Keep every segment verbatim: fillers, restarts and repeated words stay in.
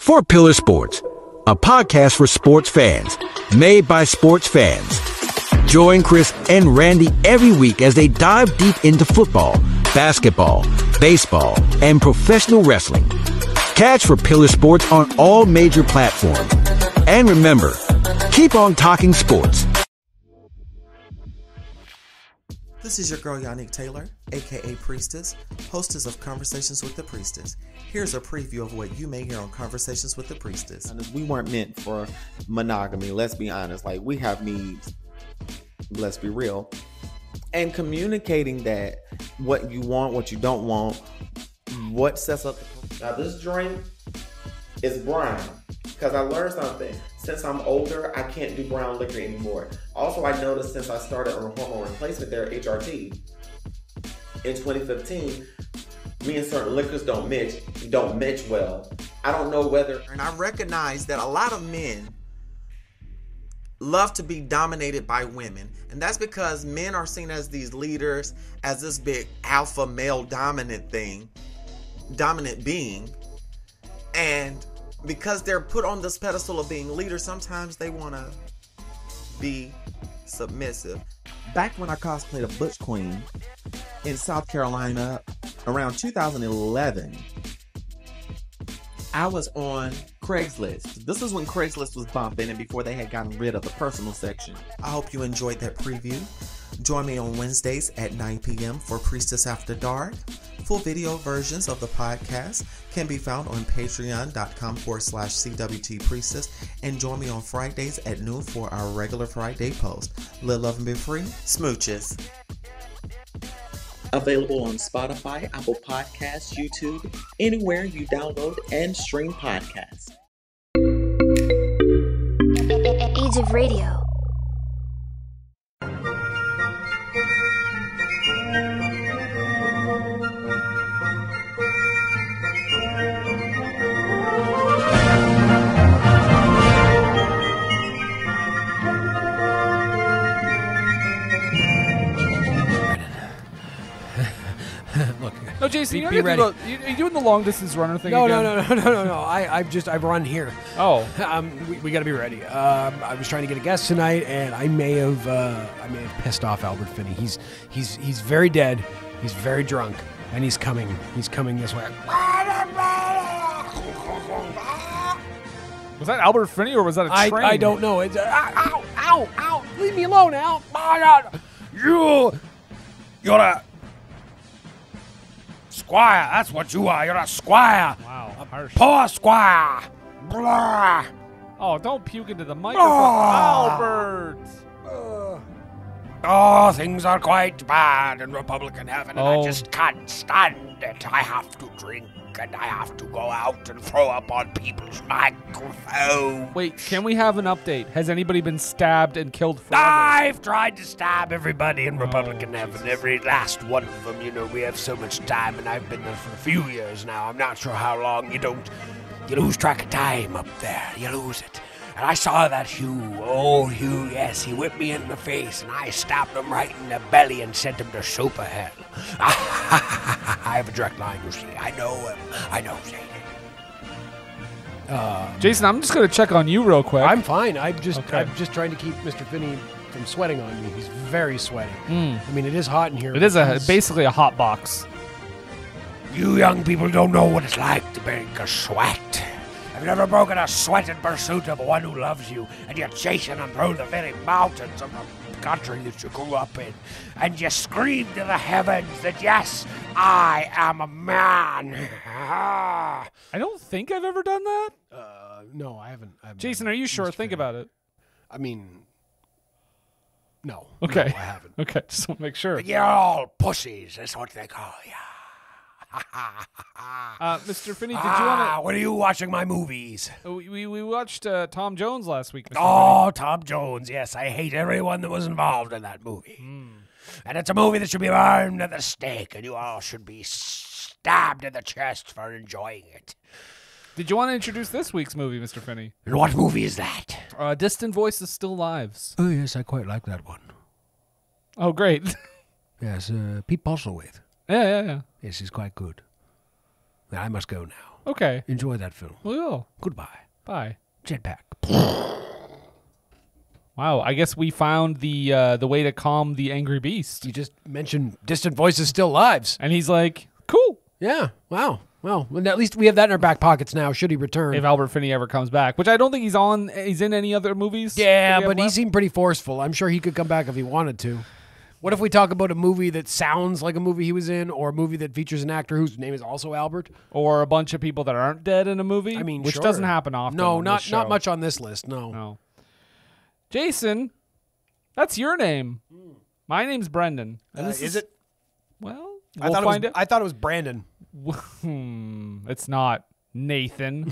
For Pillar Sports, a podcast for sports fans, made by sports fans. Join Chris and Randy every week as they dive deep into football, basketball, baseball, and professional wrestling. Catch For Pillar Sports on all major platforms. And remember, keep on talking sports. This is your girl, Yannick Taylor, aka Priestess, hostess of Conversations with the Priestess. Here's a preview of what you may hear on Conversations with the Priestess. We weren't meant for monogamy, let's be honest. Like, we have needs, let's be real. And communicating that, what you want, what you don't want, what sets up the... Now, this drink is brown, because I learned something. Since I'm older, I can't do brown liquor anymore. Also, I noticed since I started on hormone replacement there, H R T, in twenty fifteen, me and certain liquors don't mix, don't mix well. I don't know whether... And I recognize that a lot of men love to be dominated by women. And that's because men are seen as these leaders, as this big alpha male dominant thing, dominant being. And because they're put on this pedestal of being leaders, sometimes they want to be submissive. Back when I cosplayed a Butch Queen in South Carolina around two thousand eleven, I was on Craigslist. This is when Craigslist was bumping and before they had gotten rid of the personal section. I hope you enjoyed that preview. Join me on Wednesdays at nine p.m. for Priestess After Dark. Full video versions of the podcast can be found on patreon.com forward slash CWT Priestess. And join me on Fridays at noon for our regular Friday post. Live, love, and be free. Smooches. Available on Spotify, Apple Podcasts, YouTube, anywhere you download and stream podcasts. Age of Radio. Look, no, Jason, be, you don't be have ready. to go, you, are you doing the long distance runner thing No, again? no, no, no, no, no, no. I, I've just, I've run here. Oh, um, we, we got to be ready. Um, I was trying to get a guest tonight, and I may have, uh, I may have pissed off Albert Finney. He's, he's, he's very dead. He's very drunk, and he's coming. He's coming this way. Was that Albert Finney or was that a I, train? I don't know. It's uh, ow, ow, ow! Leave me alone, Al. Oh, you, you're a squire. That's what you are. You're a squire. Wow, a harsh. poor squire. Blah. Oh, don't puke into the microphone, oh. Albert. Uh, oh, things are quite bad in Republican heaven, and oh. I just can't stand it. I have to drink, and I have to go out and throw up on people's microphones. Wait, can we have an update? Has anybody been stabbed and killed forever? I've tried to stab everybody in Republican oh, heaven, Jesus. every last one of them. You know, we have so much time, and I've been there for a few years now. I'm not sure how long. You don't, you lose track of time up there. You lose it. And I saw that Hugh, oh Hugh, yes, he whipped me in the face, and I stabbed him right in the belly and sent him to super hell. I have a direct line, you see. I know him. I know Satan. Uh, Jason, I'm just going to check on you real quick. I'm fine. I'm just, okay. I'm just trying to keep Mister Finney from sweating on me. He's very sweaty. Mm. I mean, it is hot in here. It is a basically a hot box. You young people don't know what it's like to break a sweat. I've never broken a sweat in pursuit of one who loves you, and you're chasing them through the very mountains of the country that you grew up in, and you scream to the heavens that, yes, I am a man. I don't think I've ever done that. Uh, no, I haven't. I haven't Jason, are you sure? Think about it. I mean, no. Okay. No, I haven't. Okay, just want to make sure. But you're all pussies. That's what they call you. uh, Mister Finney, did ah, you want to... When are you watching my movies? We, we, we watched uh, Tom Jones last week, Mister Oh, Finney. Tom Jones. Yes, I hate everyone that was involved in that movie. Mm. And it's a movie that should be burned at the stake, and you all should be stabbed in the chest for enjoying it. Did you want to introduce this week's movie, Mister Finney? And what movie is that? Uh, Distant Voices Still Lives. Oh, yes, I quite like that one. Oh, great. Yes, uh, Pete Postlethwaite. Yeah, yeah, yeah. Yes, he's quite good. I must go now. Okay. Enjoy that film. We will. Goodbye. Bye. Jetpack. Wow. I guess we found the uh, the way to calm the angry beast. You just mentioned Distant Voices Still Lives. And he's like, cool. Yeah. Wow. Well, at least we have that in our back pockets now, should he return. If Albert Finney ever comes back, which I don't think he's on. He's in any other movies. Yeah, but he seemed pretty forceful. I'm sure he could come back if he wanted to. What if we talk about a movie that sounds like a movie he was in, or a movie that features an actor whose name is also Albert? Or a bunch of people that aren't dead in a movie? I mean, Which sure. doesn't happen often. No, on not this not show. much on this list, no. No. Jason, that's your name. My name's Brendan. And Uh, this is it? Well, I we'll thought find it was, it. I thought it was Brandon. Hmm, it's not Nathan.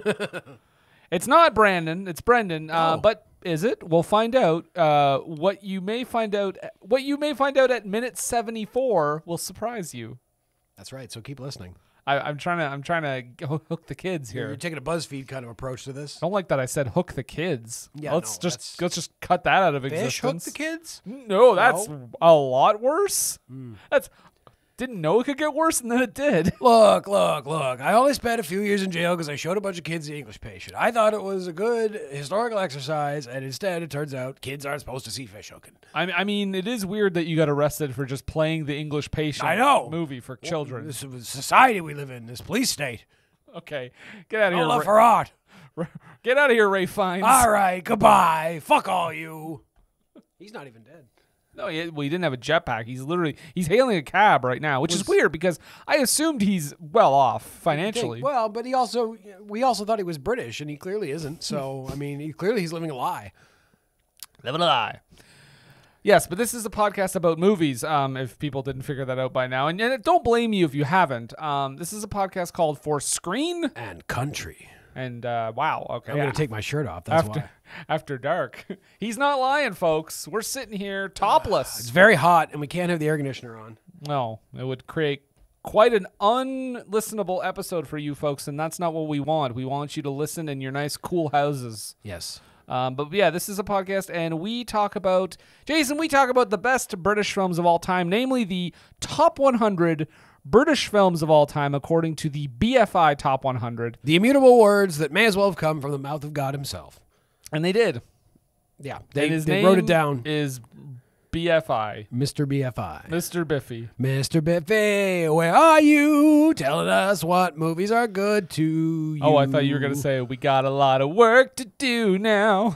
It's not Brandon. It's Brendan. Uh, Oh. But is it? We'll find out. Uh, what you may find out. What you may find out at minute seventy-four will surprise you. That's right. So keep listening. I, I'm trying to. I'm trying to hook, hook the kids You're, here. you're taking a BuzzFeed kind of approach to this. I don't like that I said hook the kids. Yeah, let's no, just that's- let's just cut that out of Fish existence. hook the kids? No, that's No? a lot worse. Hmm. That's didn't know it could get worse, and then it did. Look, look, look. I only spent a few years in jail because I showed a bunch of kids the English Patient. I thought it was a good historical exercise, and instead it turns out kids aren't supposed to see fish hooking. I, I mean, it is weird that you got arrested for just playing the English Patient I know. movie for children. This is the society we live in, this police state. Okay, get out of No here. love Ray, for art. get out of here, Ray Fiennes. All right, goodbye. Fuck all you. He's not even dead. No, he, well, he didn't have a jetpack. He's literally he's hailing a cab right now, which is weird because I assumed he's well off financially. Well, but he also, we also thought he was British, and he clearly isn't. So, I mean, he, clearly he's living a lie. Living a lie. Yes, but this is a podcast about movies, um, if people didn't figure that out by now. And, and don't blame you if you haven't. Um, this is a podcast called For Screen. And country. And, uh, wow, okay. I'm yeah. going to take my shirt off. That's after, why. After dark. He's not lying, folks. We're sitting here topless. It's very hot, and we can't have the air conditioner on. No, it would create quite an unlistenable episode for you folks, and that's not what we want. We want you to listen in your nice, cool houses. Yes. Um, but yeah, this is a podcast, and we talk about, Jason, we talk about the best British films of all time, namely the top one hundred British films of all time, according to the B F I Top one hundred. The immutable words that may as well have come from the mouth of God himself. And they did. Yeah, they, and his they name wrote it down. is B F I. Mister B F I. Mister Biffy. Mister Biffy, where are you? Telling us what movies are good to you. Oh, I thought you were going to say, we got a lot of work to do now.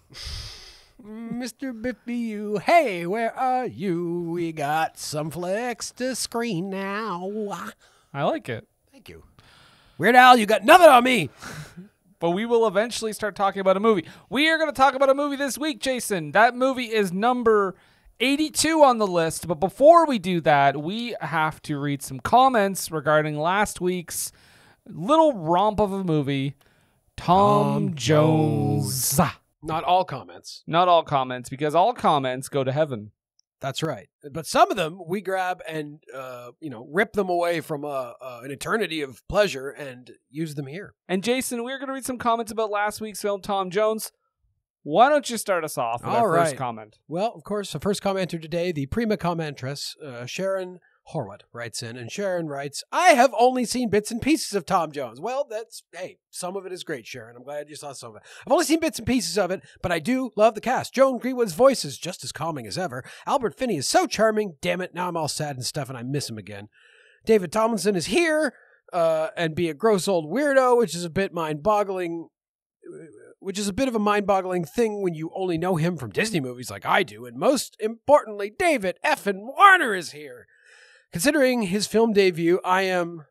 Mister Biffy, you, hey, where are you? We got some flicks to screen now. I like it. Thank you. Weird Al, you got nothing on me. But we will eventually start talking about a movie. We are going to talk about a movie this week, Jason. That movie is number eighty-two on the list. But before we do that, we have to read some comments regarding last week's little romp of a movie, Tom, Tom Jones. Not all comments. Not all comments, because all comments go to heaven. That's right. But some of them we grab and, uh, you know, rip them away from uh, uh, an eternity of pleasure and use them here. And Jason, we're going to read some comments about last week's film, Tom Jones. Why don't you start us off with All our right. first comment? Well, of course, the first commenter today, the prima commentress, uh, Sharon Horwath, writes in, and Sharon writes, I have only seen bits and pieces of Tom Jones. Well, that's, hey, some of it is great, Sharon. I'm glad you saw some of it. I've only seen bits and pieces of it, but I do love the cast. Joan Greenwood's voice is just as calming as ever. Albert Finney is so charming. Damn it, now I'm all sad and stuff, and I miss him again. David Tomlinson is here, uh, and be a gross old weirdo, which is a bit mind-boggling, which is a bit of a mind-boggling thing when you only know him from Disney movies like I do. And most importantly, David effing Warner is here. Considering his film debut, I am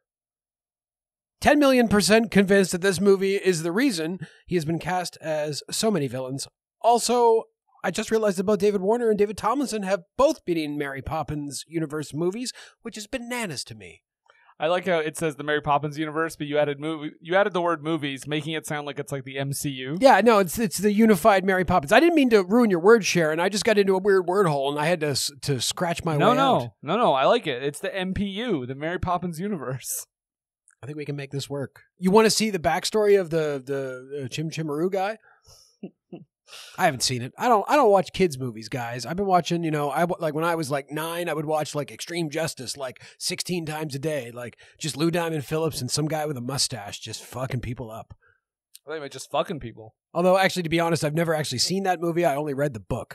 ten million percent convinced that this movie is the reason he has been cast as so many villains. Also, I just realized about David Warner and David Tomlinson have both been in Mary Poppins universe movies, which is bananas to me. I like how it says the Mary Poppins universe, but you added movie, you added the word movies, making it sound like it's like the M C U. Yeah, no, it's it's the unified Mary Poppins. I didn't mean to ruin your word, Sharon. I just got into a weird word hole, and I had to to scratch my no, way no, out. no, no. I like it. It's the M P U, the Mary Poppins universe. I think we can make this work. You want to see the backstory of the the uh, Chim Chimaroo guy? I haven't seen it. I don't. I don't watch kids movies, guys. I've been watching. You know, I like when I was like nine, I would watch like Extreme Justice like sixteen times a day, like just Lou Diamond Phillips and some guy with a mustache just fucking people up. I think about just fucking people. Although, actually, to be honest, I've never actually seen that movie. I only read the book,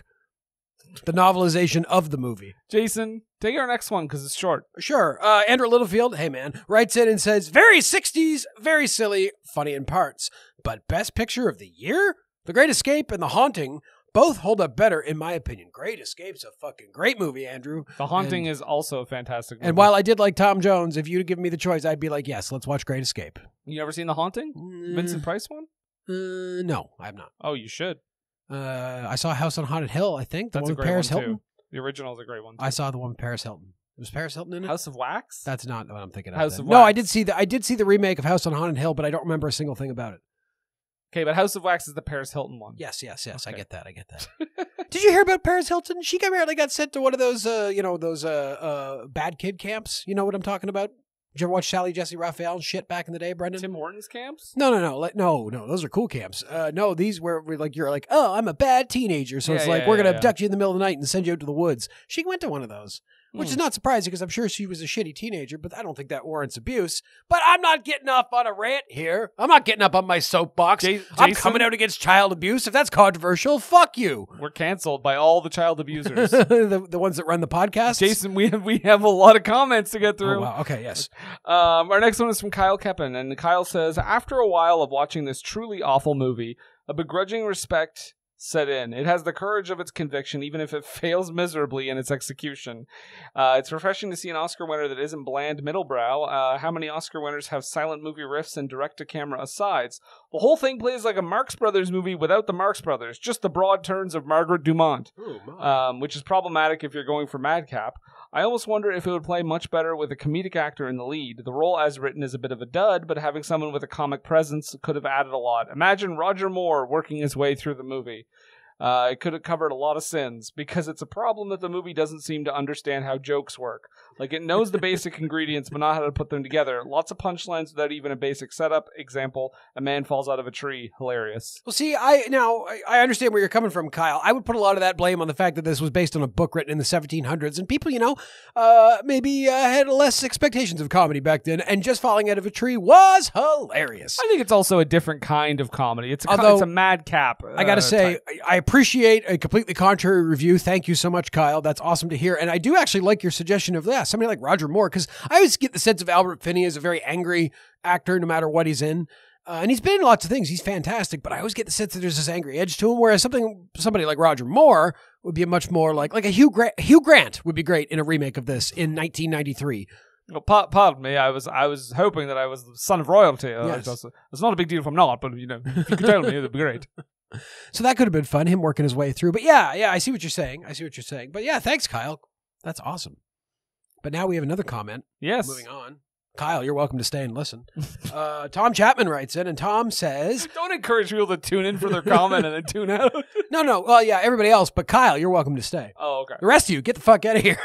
the novelization of the movie. Jason, take our next one because it's short. Sure. Uh, Andrew Littlefield, hey man, writes in and says, very sixties, very silly, funny in parts, but best picture of the year? The Great Escape and The Haunting both hold up better, in my opinion. Great Escape's a fucking great movie, Andrew. The Haunting and, is also a fantastic movie. And while I did like Tom Jones, if you'd given me the choice, I'd be like, yes, let's watch Great Escape. You ever seen The Haunting? Mm, Vincent Price one? Uh, no, I have not. Oh, you should. Uh, I saw House on Haunted Hill, I think. The That's one a with great Paris one, Hilton. too. The original is a great one, too. I saw the one with Paris Hilton. Was Paris Hilton in it? House of Wax? That's not what I'm thinking of. House then. of No, Wax. I did see the I did see the remake of House on Haunted Hill, but I don't remember a single thing about it. Okay, but House of Wax is the Paris Hilton one. Yes, yes, yes. Okay. I get that. I get that. Did you hear about Paris Hilton? She apparently got sent to one of those, uh, you know, those uh, uh, bad kid camps. You know what I'm talking about? Did you ever watch Sally Jesse Raphael shit back in the day, Brendan? Tim Hortons camps? No, no, no, like, no, no. Those are cool camps. Uh, no, these were, were like you're like, oh, I'm a bad teenager, so Yeah, it's like yeah, we're gonna yeah, abduct you in the middle of the night and send you out to the woods. She went to one of those. Which Hmm. is not surprising because I'm sure she was a shitty teenager, but I don't think that warrants abuse. But I'm not getting up on a rant here. I'm not getting up on my soapbox. J- I'm Jason? coming out against child abuse. If that's controversial, fuck you. We're canceled by all the child abusers. the, the ones that run the podcast. Jason, we have, we have a lot of comments to get through. Oh, wow. Okay, yes. Um, our next one is from Kyle Keppen, and Kyle says, after a while of watching this truly awful movie, a begrudging respect set in. It has the courage of its conviction, even if it fails miserably in its execution. Uh, it's refreshing to see an Oscar winner that isn't bland middlebrow. Uh, how many Oscar winners have silent movie riffs and direct-to-camera asides? The whole thing plays like a Marx Brothers movie without the Marx Brothers, just the broad turns of Margaret Dumont, Ooh, my. um, which is problematic if you're going for madcap. I almost wonder if it would play much better with a comedic actor in the lead. The role as written is a bit of a dud, but having someone with a comic presence could have added a lot. Imagine Roger Moore working his way through the movie. Uh, it could have covered a lot of sins, because it's a problem that the movie doesn't seem to understand how jokes work. Like, it knows the basic ingredients, but not how to put them together. Lots of punchlines without even a basic setup. Example, a man falls out of a tree. Hilarious. Well, see, I now I, I understand where you're coming from, Kyle. I would put a lot of that blame on the fact that this was based on a book written in the seventeen hundreds, and people, you know, uh, maybe uh, had less expectations of comedy back then, and just falling out of a tree was hilarious. I think it's also a different kind of comedy. It's a, Although, it's a madcap. Uh, I gotta say, type. I, I appreciate a completely contrary review. Thank you so much, Kyle. That's awesome to hear. And I do actually like your suggestion of that. Somebody like Roger Moore, because I always get the sense of Albert Finney as a very angry actor, no matter what he's in. Uh, and he's been in lots of things. He's fantastic, but I always get the sense that there's this angry edge to him. Whereas something, somebody like Roger Moore would be a much more like, like a Hugh Grant. Hugh Grant would be great in a remake of this in nineteen ninety-three. Well, pa- pardon me. I was I was hoping that I was the son of royalty. Uh, Yes. it's, it's not a big deal if I'm not, but you know, if you could tell me, it'd be great. So that could have been fun, him working his way through. But yeah, yeah, I see what you're saying. I see what you're saying. But yeah, thanks, Kyle. That's awesome. But now we have another comment. Yes. Moving on. Kyle, you're welcome to stay and listen. Uh, Tom Chapman writes in, and Tom says, Don't encourage people to tune in for their comment and then tune out. no, no, well, yeah, everybody else, but Kyle, you're welcome to stay. Oh, okay. The rest of you, get the fuck out of here.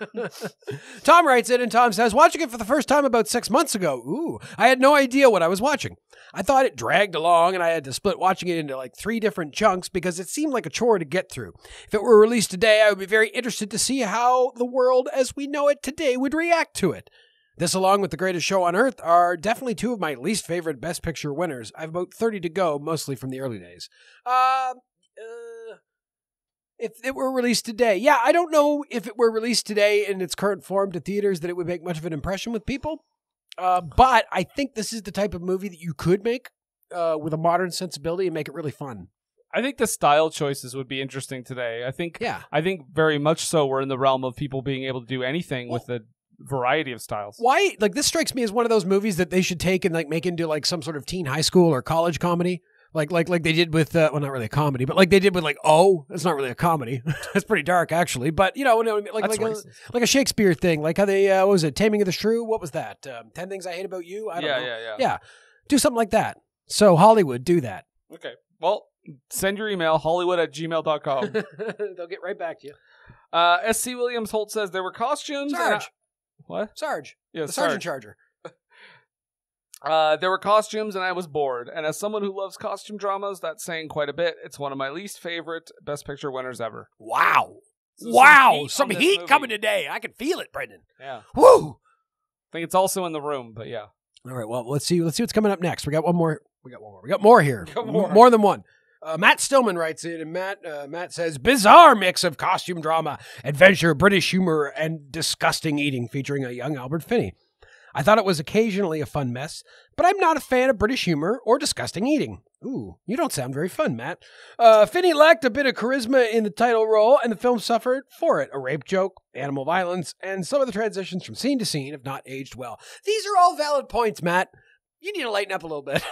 Tom writes in, and Tom says, watching it for the first time about six months ago. Ooh, I had no idea what I was watching. I thought it dragged along, and I had to split watching it into like three different chunks because it seemed like a chore to get through. If it were released today, I would be very interested to see how the world as we know it today would react to it. This, along with The Greatest Show on Earth, are definitely two of my least favorite Best Picture winners. I have about thirty to go, mostly from the early days. Uh, uh, if it were released today, yeah, I don't know if it were released today in its current form to theaters that it would make much of an impression with people. Uh, but I think this is the type of movie that you could make uh, with a modern sensibility and make it really fun. I think the style choices would be interesting today. I think, Yeah. I think very much so we're in the realm of people being able to do anything Well, with the variety of styles. Why? Like, this strikes me as one of those movies that they should take and like make into like some sort of teen high school or college comedy. Like, like, like they did with, uh, well, not really a comedy, but like they did with like, Oh, it's not really a comedy. It's pretty dark actually, but you know, like, That's like, a, racist. like a Shakespeare thing, like how they, uh, what was it? Taming of the Shrew? What was that? Um, Ten Things I Hate About You? I don't Yeah, know. yeah, yeah. Yeah. Do something like that. So Hollywood, do that. Okay. Well, send your email, hollywood at gmail dot com. They'll get right back to you. uh, S C Williams Holt says there were costumes. and I- Sarge. what? Sarge. Yeah, the Sergeant Sarge. Charger. Uh, there were costumes and I was bored. And as someone who loves costume dramas, that's saying quite a bit. It's one of my least favorite Best Picture winners ever. Wow. So wow. some Some heat on heat, this movie. coming today. I can feel it, Brendan. Yeah. Woo. I think it's also in the room, but yeah. All right. Well, let's see. Let's see what's coming up next. We got one more. We got one more. We got more here. Got more. M- more than one. Uh, Matt Stillman writes in, and Matt uh, Matt says, bizarre mix of costume drama, adventure, British humor, and disgusting eating featuring a young Albert Finney. I thought it was occasionally a fun mess, but I'm not a fan of British humor or disgusting eating. Ooh, you don't sound very fun, Matt. Uh, Finney lacked a bit of charisma in the title role, and the film suffered for it. A rape joke, animal violence, and some of the transitions from scene to scene have not aged well. These are all valid points, Matt. You need to lighten up a little bit.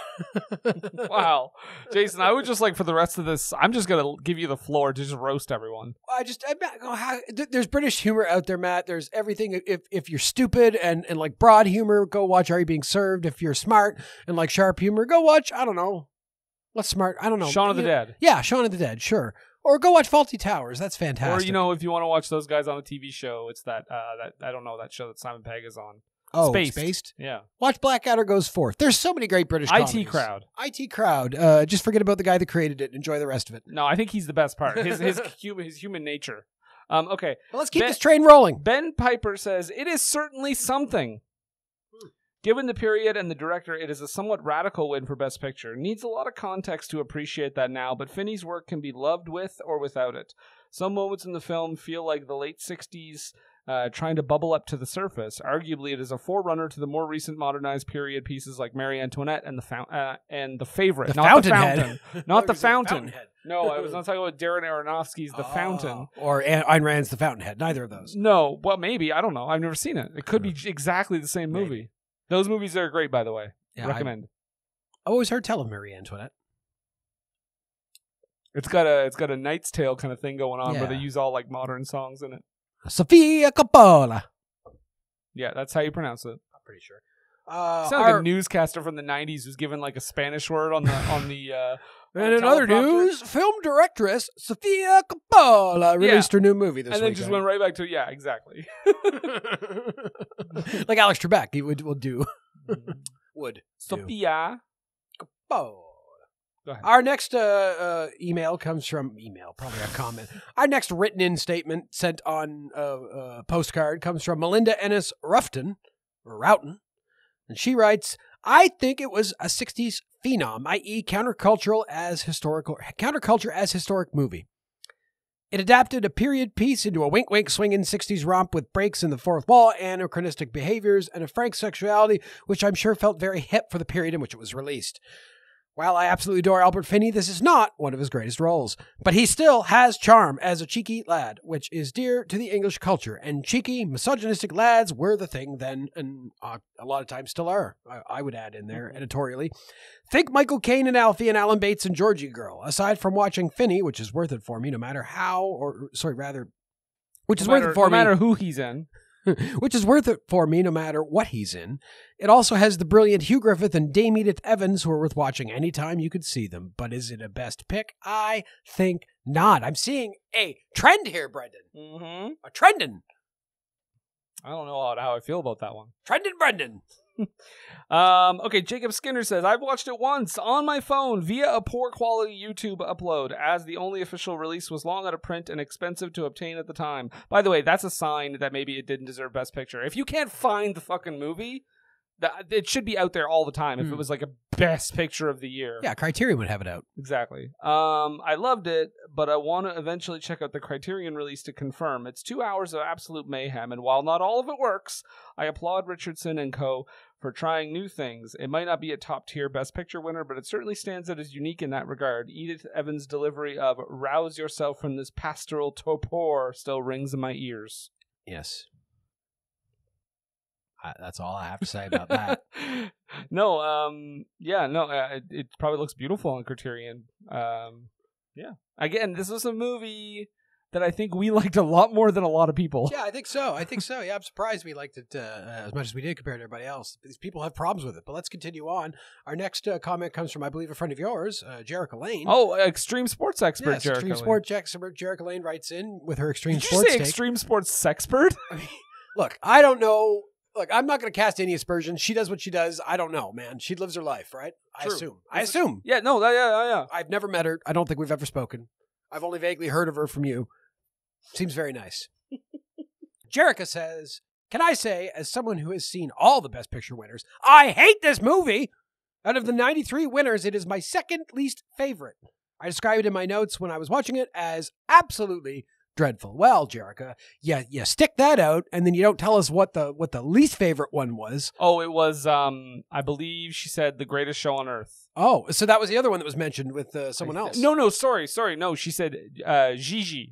Wow. Jason, I would just like for the rest of this, I'm just going to give you the floor to just roast everyone. I just, I, how, there's British humor out there, Matt. There's everything. If if you're stupid and, and like broad humor, go watch Are You Being Served? If you're smart and like sharp humor, go watch, I don't know. What's smart? I don't know. Shaun of the You- Dead. Yeah, Shaun of the Dead, sure. Or go watch Faulty Towers. That's fantastic. Or, you know, if you want to watch those guys on a T V show, it's that, uh, that I don't know, that show that Simon Pegg is on. oh, Spaced. Spaced. Yeah. Watch Blackadder Goes Forth. There's so many great British I T comedies. Crowd. I T Crowd. Uh, just forget about the guy that created it. Enjoy the rest of it. No, I think he's the best part. His his human his human nature. Um, okay. Well, let's keep Ben- this train rolling. Ben Piper says, it is certainly something. Given the period and the director, it is a somewhat radical win for Best Picture. Needs a lot of context to appreciate that now, but Finney's work can be loved with or without it. Some moments in the film feel like the late sixties uh, trying to bubble up to the surface. Arguably, it is a forerunner to the more recent modernized period pieces like Marie Antoinette and the fount- uh, and the Favorite. The not Fountainhead. the Fountain. Not the Fountain. Fountain. Fountainhead. No, I was not talking about Darren Aronofsky's The Oh, Fountain. Or An- Ayn Rand's The Fountainhead. Neither of those. No, well, maybe. I don't know. I've never seen it. It could be exactly the same movie. Maybe. Those movies are great, by the way. Yeah, Recommend. I've always heard tell of Marie Antoinette. It's got a it's got a Knight's Tale kind of thing going on, where Yeah. they use all like modern songs in it. Sophia Coppola. Yeah, that's how you pronounce it. I'm pretty sure. Uh, You sound like our- a newscaster from the nineties who's given like a Spanish word on the on the. Uh, and on in other teleprompter. news, film directress Sophia Coppola released Yeah. her new movie this and then weekend. just went right back to yeah, exactly. Like Alex Trebek, he would will do. would do. Sophia. Oh. Go ahead. Our next uh, uh, email comes from email, probably a comment. Our next written-in statement sent on a uh, uh, postcard comes from Melinda Ennis Ruffton, or Roughton, and she writes, "I think it was a sixties phenom, that is, countercultural as historical counterculture as historic movie. It adapted a period piece into a wink-wink swinging sixties romp with breaks in the fourth wall, anachronistic behaviors, and a frank sexuality, which I'm sure felt very hip for the period in which it was released. While I absolutely adore Albert Finney, this is not one of his greatest roles. But he still has charm as a cheeky lad, which is dear to the English culture. And cheeky, misogynistic lads were the thing then, and uh, a lot of times still are, I, I would add in there editorially. Think Michael Caine and Alfie and Alan Bates and Georgie Girl. Aside from watching Finney, which is worth it for me no matter how, or sorry, rather, which is no worth matter, it for no me. matter who he's in. Which is worth it for me no matter what he's in. It also has the brilliant Hugh Griffith and Dame Edith Evans, who are worth watching anytime you could see them. But is it a best pick? I think not. I'm seeing a trend here, Brendan. Mm-hmm. A trending. I don't know how, how I feel about that one. Trending Brendan. Um, okay, Jacob Skinner says, I've watched it once on my phone via a poor quality YouTube upload, as the only official release was long out of print and expensive to obtain at the time. By the way, that's a sign that maybe it didn't deserve Best Picture. If you can't find the fucking movie, that it should be out there all the time if Mm. it was like a Best Picture of the year. Yeah, Criterion would have it out. Exactly. Um, I loved it, but I want to eventually check out the Criterion release to confirm. It's two hours of absolute mayhem, and while not all of it works, I applaud Richardson and co. for trying new things. It might not be a top-tier Best Picture winner, but it certainly stands out as unique in that regard. Edith Evans' delivery of "rouse yourself from this pastoral torpor" still rings in my ears. Yes. I, that's all I have to say about that. no, um, yeah, no, uh, it, it probably looks beautiful on Criterion. Um, yeah. Again, this was a movie that I think we liked a lot more than a lot of people. Yeah, I think so. I think so. Yeah, I'm surprised we liked it uh, as much as we did compared to everybody else. These people have problems with it. But let's continue on. Our next uh, comment comes from, I believe, a friend of yours, uh, Jerica Lane. Oh, extreme sports expert, yes, Jerica extreme Lane. sports expert Jerica Lane writes in with her extreme Did you sports say take. extreme sports sexpert? Look, I don't know. look, I'm not going to cast any aspersions. She does what she does. I don't know, man. She lives her life, right? I True. assume. I assume. Yeah, no, that, yeah, yeah, yeah. I've never met her. I don't think we've ever spoken. I've only vaguely heard of her from you. Seems very nice. Jerica says, can I say, as someone who has seen all the Best Picture winners, I hate this movie. Out of the ninety-three winners, it is my second least favorite. I described it in my notes when I was watching it as absolutely dreadful. Well, Jerica, yeah, you stick that out, and then you don't tell us what the what the least favorite one was. Oh, it was, um, I believe she said The Greatest Show on Earth. Oh, so that was the other one that was mentioned with uh, someone I, else. No, no, sorry, sorry. No, she said uh, Gigi.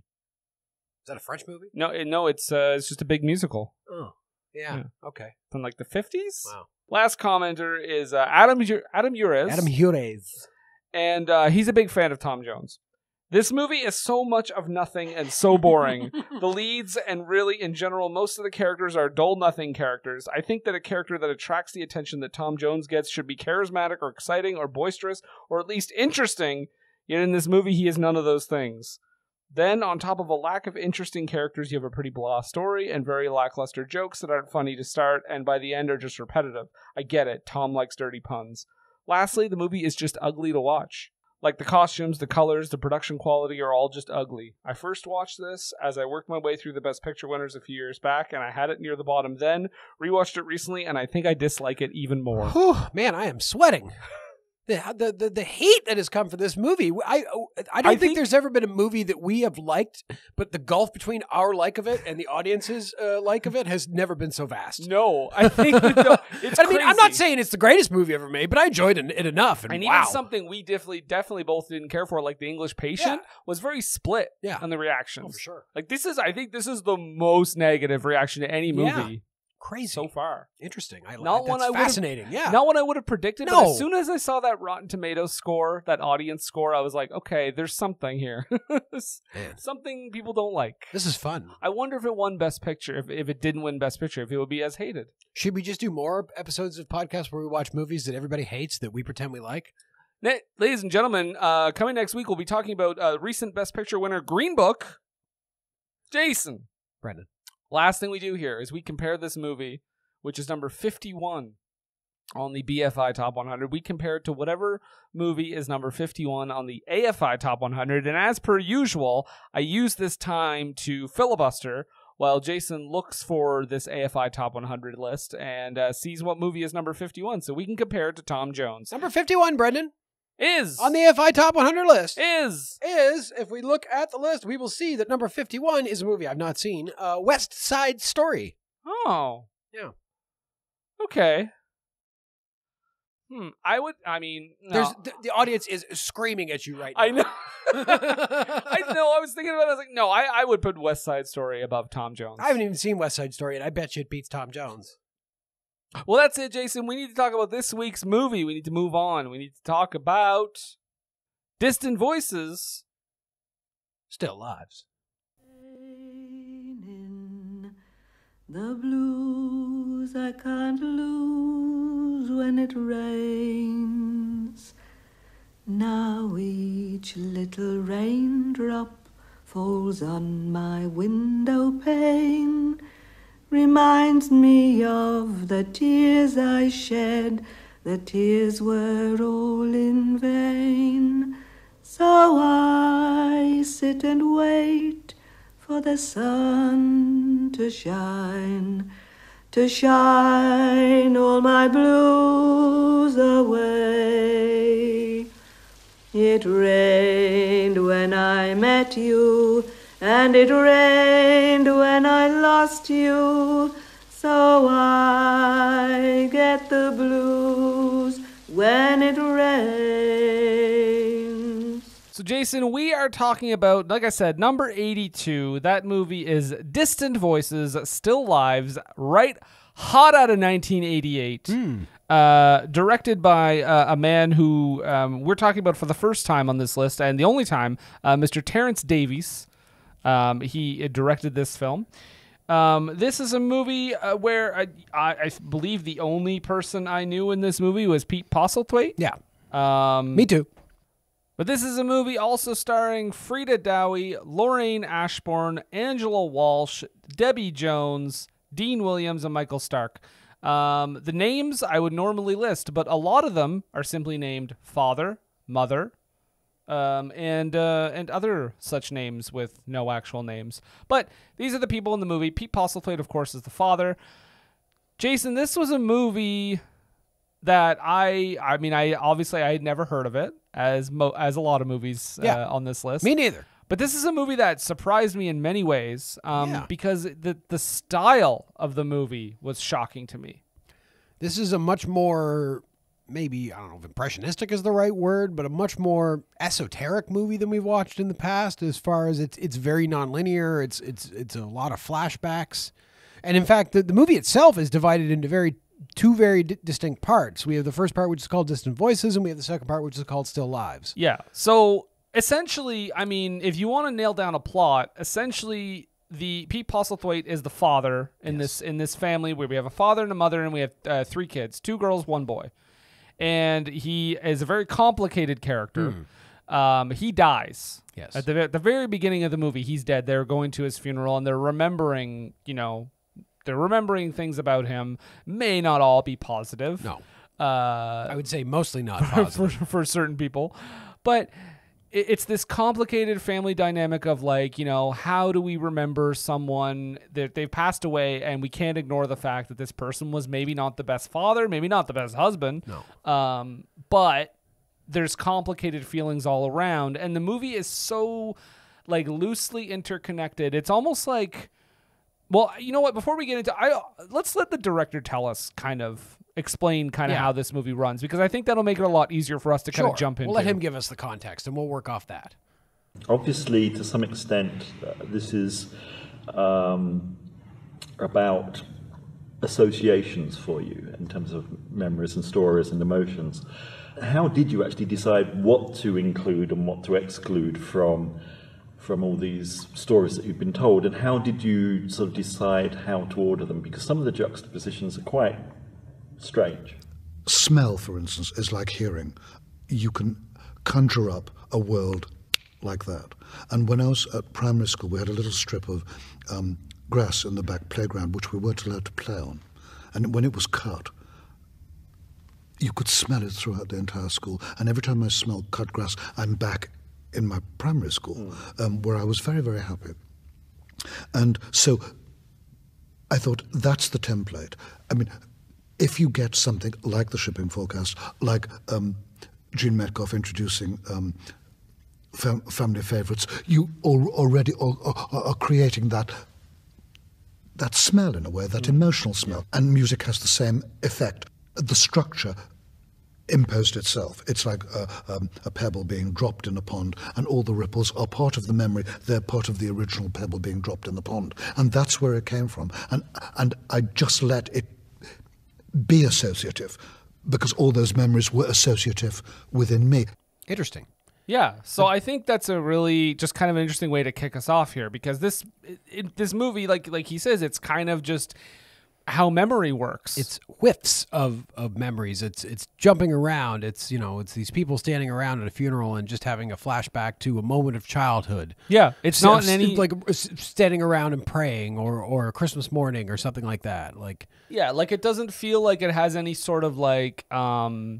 Is that a French movie? No, it, no, it's uh, it's just a big musical. Oh, yeah, Yeah. okay. From like the fifties. Wow. Last commenter is uh, Adam Ur- Adam Ures. Adam Ures. And uh, he's a big fan of Tom Jones. This movie is so much of nothing and so boring. The leads and really in general, most of the characters are dull nothing characters. I think that a character that attracts the attention that Tom Jones gets should be charismatic or exciting or boisterous or at least interesting. Yet in this movie, he is none of those things. Then, on top of a lack of interesting characters, you have a pretty blah story and very lackluster jokes that aren't funny to start and by the end are just repetitive. I get it. Tom likes dirty puns. Lastly, the movie is just ugly to watch. Like the costumes, the colors, the production quality are all just ugly. I first watched this as I worked my way through the Best Picture winners a few years back, and I had it near the bottom then, rewatched it recently, and I think I dislike it even more. Whew, man, I am sweating. The, the the the hate that has come for this movie. I I don't I think, think- there's ever been a movie that we have liked, but the gulf between our like of it and the audience's uh, like of it has never been so vast. No, I think that the, it's I mean, I'm not crazy. saying it's the greatest movie ever made, but I enjoyed it, it enough. And, And wow. even something we definitely, definitely both didn't care for, like The English Patient, Yeah. was very split Yeah. on the reactions. Oh, for sure. Like this is, I think this is the most negative reaction to any movie Yeah. Crazy. so far. Interesting. I Not like one that's I would've- fascinating. Yeah. Not what I would have predicted, but No. as soon as I saw that Rotten Tomatoes score, that audience score, I was like, okay, there's something here. Man. Something people don't like. This is fun. I wonder if it won Best Picture, if, if it didn't win Best Picture, if it would be as hated. Should we just do more episodes of podcasts where we watch movies that everybody hates that we pretend we like? Na- Ladies and gentlemen, uh, coming next week, we'll be talking about uh, recent Best Picture winner Green Book. Jason. Brendan. Last thing we do here is we compare this movie, which is number fifty-one on the B F I Top one hundred. We compare it to whatever movie is number fifty-one on the A F I Top one hundred. And as per usual, I use this time to filibuster while Jason looks for this A F I Top one hundred list and uh, sees what movie is number fifty-one so we can compare it to Tom Jones. Number fifty-one, Brendan. Is. On the A F I Top one hundred list. Is. Is, if we look at the list, we will see that number fifty-one is a movie I've not seen, uh, West Side Story. Oh. Yeah. Okay. Hmm. I would, I mean, no. There's the, the audience is screaming at you right now. I know. I know. I was thinking about it. I was like, no, I, I would put West Side Story above Tom Jones. I haven't even seen West Side Story, and I bet you it beats Tom Jones. Well, that's it, Jason. We need to talk about this week's movie. We need to move on. We need to talk about Distant Voices. Still lives. The blues I can't lose when it rains. Now each little raindrop falls on my window pane, reminds me of the tears I shed. The tears were all in vain. So I sit and wait for the sun to shine, to shine all my blues away. It rained when I met you, and it rained when I lost you, so I get the blues when it rains. So, Jason, we are talking about, like I said, number eighty-two. That movie is Distant Voices, Still Lives, right hot out of nineteen eighty-eight. Mm. Uh, directed by uh, a man who um, we're talking about for the first time on this list, and the only time, uh, Mister Terence Davies. Um, he directed this film. Um, this is a movie uh, where I, I, I believe the only person I knew in this movie was Pete Postlethwaite. Yeah. Um, Me too. But this is a movie also starring Freda Dowie, Lorraine Ashbourne, Angela Walsh, Debi Jones, Dean Williams and Michael Stark. Um, the names I would normally list, but a lot of them are simply named father, mother, um, and uh, and other such names with no actual names. But these are the people in the movie. Pete Postlethwaite, of course, is the father. Jason, this was a movie that I, I mean, I obviously I had never heard of it, as mo- as a lot of movies uh, Yeah. on this list. Me neither. But this is a movie that surprised me in many ways um, Yeah. because the the style of the movie was shocking to me. This is a much more, maybe, I don't know if impressionistic is the right word, but a much more esoteric movie than we've watched in the past as far as it's it's very nonlinear. It's it's it's a lot of flashbacks. And in fact, the, the movie itself is divided into very two very di- distinct parts. We have the first part, which is called Distant Voices, and we have the second part, which is called Still Lives. Yeah. So essentially, I mean, if you want to nail down a plot, essentially the Pete Postlethwaite is the father in Yes. this in this family where we have a father and a mother, and we have uh, three kids, two girls, one boy. And he is a very complicated character. Um, he dies. Yes. At the, at the very beginning of the movie, he's dead. They're going to his funeral, and they're remembering, you know, they're remembering things about him. May not all be positive. No. Uh, I would say mostly not for, positive. for certain people. But it, it's this complicated family dynamic of like, you know, how do we remember someone that they've passed away, and we can't ignore the fact that this person was maybe not the best father, maybe not the best husband. No. Um, but there's complicated feelings all around, and the movie is so like loosely interconnected. It's almost like, well, you know what? Before we get into, I let's let the director tell us kind of explain kind of Yeah. how this movie runs, because I think that'll make it a lot easier for us to kind Sure. of jump into. We'll let him give us the context, and we'll work off that. Obviously, to some extent, uh, this is um, about associations for you in terms of memories and stories and emotions. How did you actually decide what to include and what to exclude from from all these stories that you've been told, and how did you sort of decide how to order them? Because some of the juxtapositions are quite strange. Smell, for instance, is like hearing. You can conjure up a world like that. And when I was at primary school, we had a little strip of um, grass in the back playground, which we weren't allowed to play on. And when it was cut, you could smell it throughout the entire school. And every time I smell cut grass, I'm back in my primary school, mm. um, where I was very, very happy. And so I thought, that's the template. I mean, if you get something like the shipping forecast, like um, Gene Metcalf introducing um, fam- family favourites, you al- already al- are, are creating that that smell in a way, that mm. emotional smell. And music has the same effect. The structure imposed itself. It's like a, um, a pebble being dropped in a pond, and all the ripples are part of the memory. They're part of the original pebble being dropped in the pond. And that's where it came from. And and I just let it be associative, because all those memories were associative within me. Interesting. Yeah, so I think that's a really just kind of an interesting way to kick us off here, because this it, it, this movie, like like he says, it's kind of just how memory works. It's whiffs of, of memories. It's it's jumping around. It's, you know, it's these people standing around at a funeral and just having a flashback to a moment of childhood. Yeah, it's So- not in any like s- standing around and praying, or or a Christmas morning or something like that. Like yeah, like it doesn't feel like it has any sort of like um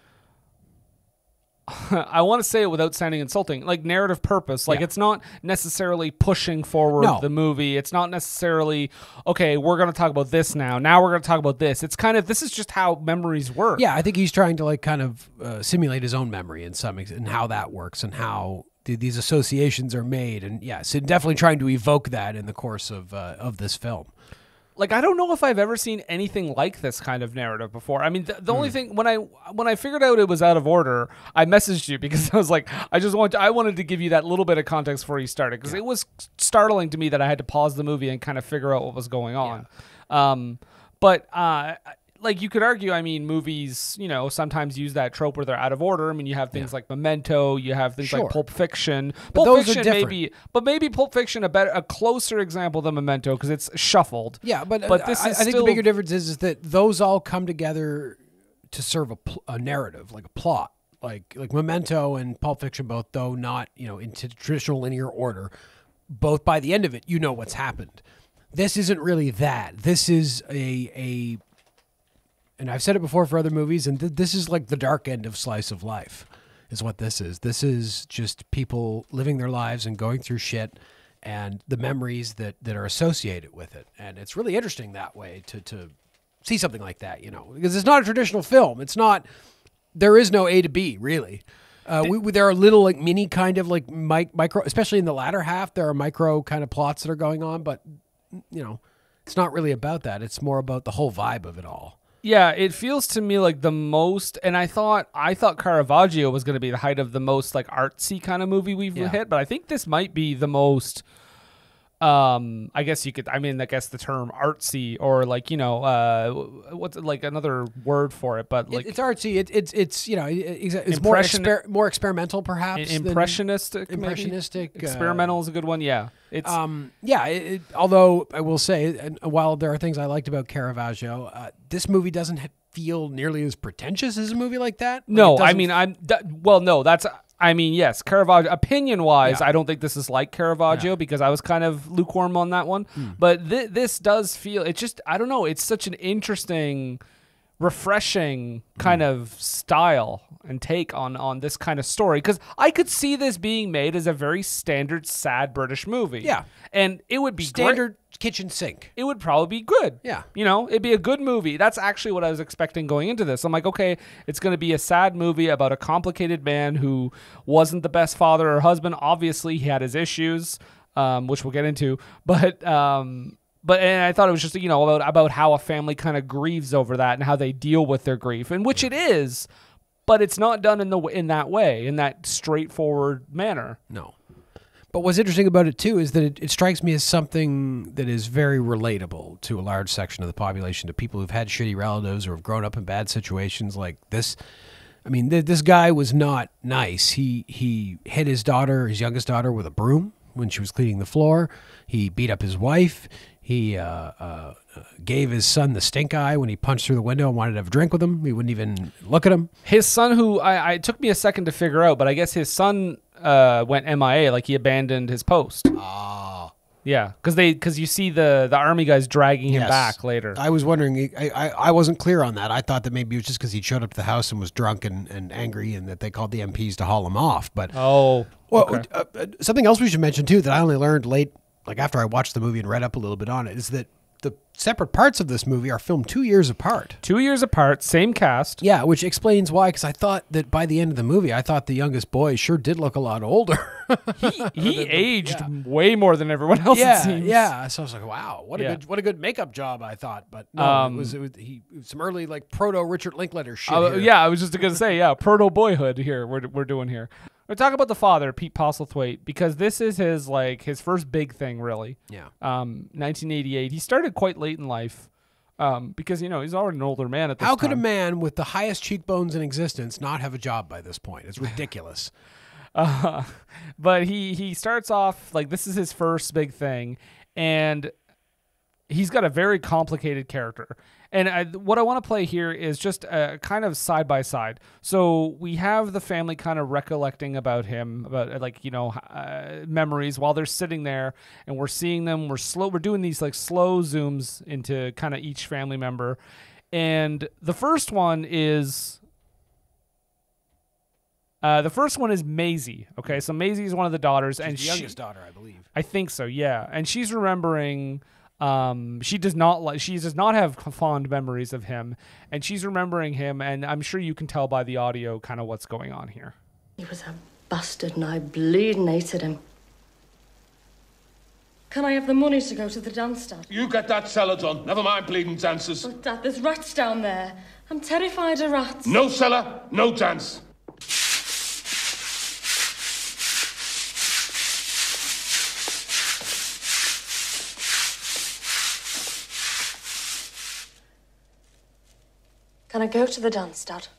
I want to say it without sounding insulting, like narrative purpose. Like Yeah. it's not necessarily pushing forward No. the movie. It's not necessarily, okay, we're going to talk about this now. Now we're going to talk about this. It's kind of, this is just how memories work. yeah, I think he's trying to like kind of uh, simulate his own memory in some ex- and how that works and how th- these associations are made. And yes, and definitely trying to evoke that in the course of uh, of this film. Like, I don't know if I've ever seen anything like this kind of narrative before. I mean, the, the Hmm. only thing when I when I figured out it was out of order, I messaged you because I was like, I just want to, I wanted to give you that little bit of context before you started, because it was startling to me that I had to pause the movie and kind of figure out what was going on. Um, but uh, like you could argue, I mean, movies, you know, sometimes use that trope where they're out of order. I mean, you have things like Memento, you have things Sure. like Pulp Fiction. But Pulp those are Fiction different. maybe, but maybe Pulp Fiction a better, a closer example than Memento because it's shuffled. Yeah, but, but uh, this I, is I think still the bigger difference is, is that those all come together to serve a, pl- a narrative, like a plot. Like like Memento and Pulp Fiction both, though not, you know, in t- traditional linear order, both by the end of it, you know what's happened. This isn't really that. This is a a, and I've said it before for other movies, and th- this is like the dark end of slice of life, is what this is. This is just people living their lives and going through shit, and the memories that that are associated with it. And it's really interesting that way to to see something like that, you know, because it's not a traditional film. It's not. There is no A to B really. Uh, we, we, there are little like mini kind of like mic, micro, especially in the latter half, there are micro kind of plots that are going on, but you know, it's not really about that. It's more about the whole vibe of it all. Yeah, it feels to me like the most, and I thought I thought Caravaggio was going to be the height of the most like artsy kind of movie we've Yeah. hit, but I think this might be the most. Um, I guess you could. I mean, I guess the term artsy, or like you know, uh, what's like another word for it, but like it, it's artsy. It, it's it's you know, it, it's more Impression- exper- more experimental perhaps. than- impressionistic. maybe? impressionistic, uh, experimental is a good one. Yeah, it's Um, yeah, it, it, although I will say, and while there are things I liked about Caravaggio, uh, this movie doesn't ha- feel nearly as pretentious as a movie like that. Like, no. it I doesn't- mean, I'm d- well. No, that's. I mean, yes, Caravaggio. Opinion wise, Yeah. I don't think this is like Caravaggio Yeah. because I was kind of lukewarm on that one. Hmm. But th- this does feel. It's just. I don't know. It's such an interesting, refreshing kind Hmm. of style and take on on this kind of story, because I could see this being made as a very standard sad British movie. Yeah. and it would be great. standard kitchen sink. It would probably be good. Yeah. You know, it'd be a good movie. That's actually what I was expecting going into this. I'm like, okay, it's going to be a sad movie about a complicated man who wasn't the best father or husband. Obviously, he had his issues, um, which we'll get into. But, um, but and I thought it was just, you know, about, about how a family kind of grieves over that and how they deal with their grief, and which it is, but it's not done in the in that way, in that straightforward manner. No. But what's interesting about it, too, is that it, it strikes me as something that is very relatable to a large section of the population, to people who've had shitty relatives or have grown up in bad situations like this. I mean, th- this guy was not nice. He he hit his daughter, his youngest daughter, with a broom when she was cleaning the floor. He beat up his wife. He uh, uh, gave his son the stink eye when he punched through the window and wanted to have a drink with him. He wouldn't even look at him. His son, who I, I it took me a second to figure out, but I guess his son uh, went M I A, like he abandoned his post. Oh. Yeah, because they because you see the the army guys dragging him Yes. back later. I was wondering, I, I, I wasn't clear on that. I thought that maybe it was just because he showed up to the house and was drunk and, and angry, and that they called the M Ps to haul him off. But oh, well, okay. uh, uh, something else we should mention too that I only learned late, like after I watched the movie and read up a little bit on it, is that the separate parts of this movie are filmed two years apart. Two years apart, same cast. Yeah, which explains why. Because I thought that by the end of the movie, I thought the youngest boy sure did look a lot older. He he aged yeah. way more than everyone else. yeah, it seems. yeah. So I was like, wow, what a Yeah. good what a good makeup job. I thought, but no, Um, it was it was he it was some early like proto Richard Linklater shit. Uh, here. yeah, I was just gonna say, yeah, proto boyhood here. We're we're doing here. We're talking about the father, Pete Postlethwaite, because this is his like his first big thing, really. Yeah. Um, nineteen eighty-eight. He started quite late in life, um, because you know he's already an older man at this How time. could a man with the highest cheekbones in existence not have a job by this point? It's ridiculous. Uh, but he he starts off like this is his first big thing, and he's got a very complicated character. And I, what I want to play here is just a kind of side by side. So we have the family kind of recollecting about him, about like you know uh, memories while they're sitting there, and we're seeing them. We're slow. We're doing these like slow zooms into kind of each family member, and the first one is. Uh, the first one is Maisie. Okay, so Maisie is one of the daughters, She's and the she, youngest daughter, I believe. I think so, yeah. And she's remembering. Um, she does not like. She does not have fond memories of him, and she's remembering him. And I'm sure you can tell by the audio kind of what's going on here. He was a bastard, and I bleeding hated him. Can I have the money to go to the dance, Dad? You get that cellar done. Never mind bleeding dances. But Dad, there's rats down there. I'm terrified of rats. No cellar, no dance. Can I go to the dance, Dad?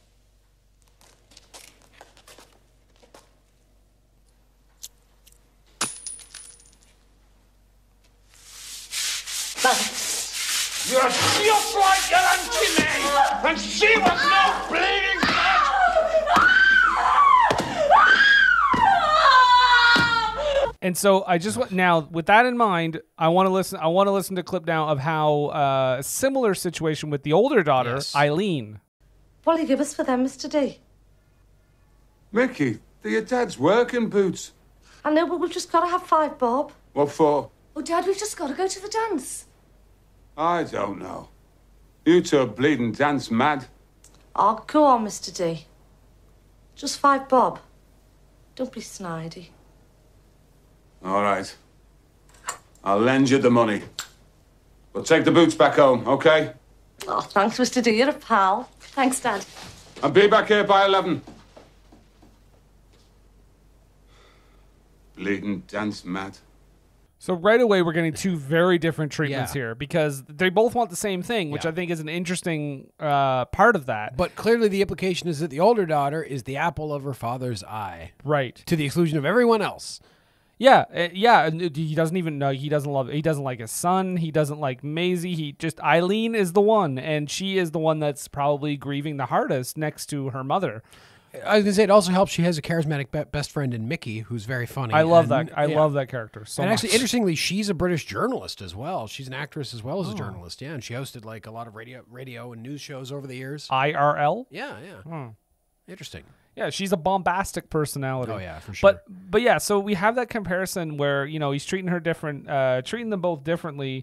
Thanks. You're just like your Auntie May, and she was no bleeding fat. And so I just want now, with that in mind, I want to listen. I want to listen to a clip now of how uh, a similar situation with the older daughter, Yes. Eileen. What'll you give us for them, Mister D? Mickey, they're your dad's working boots. I know, but we've just got to have five bob. What for? Oh, Dad, we've just got to go to the dance. I don't know. You two are bleeding dance mad. Oh, go on, Mister D. Just five bob. Don't be snidey. All right. I'll lend you the money. But take the boots back home, okay? Oh, thanks, Mister D. You're a pal. Thanks, Dad. I'll be back here by eleven. Bleeding dance mad. So right away, we're getting two very different treatments Yeah. here because they both want the same thing, which Yeah. I think is an interesting uh, part of that. But clearly the implication is that the older daughter is the apple of her father's eye. Right. To the exclusion of everyone else. Yeah, uh, yeah. and He doesn't even know. He doesn't love. He doesn't like his son. He doesn't like Maisie. He just Eileen is the one, and she is the one that's probably grieving the hardest next to her mother. I was gonna say it also helps. She has a charismatic be- best friend in Mickey, who's very funny. I love and, that. I yeah. love that character so and much. actually, interestingly, she's a British journalist as well. She's an actress as well as Oh. a journalist. Yeah, and she hosted like a lot of radio, radio and news shows over the years. I R L. Yeah, yeah. Hmm. Interesting. Yeah, she's a bombastic personality. Oh, yeah, for sure. But but yeah, so we have that comparison where you know he's treating her different, uh, treating them both differently.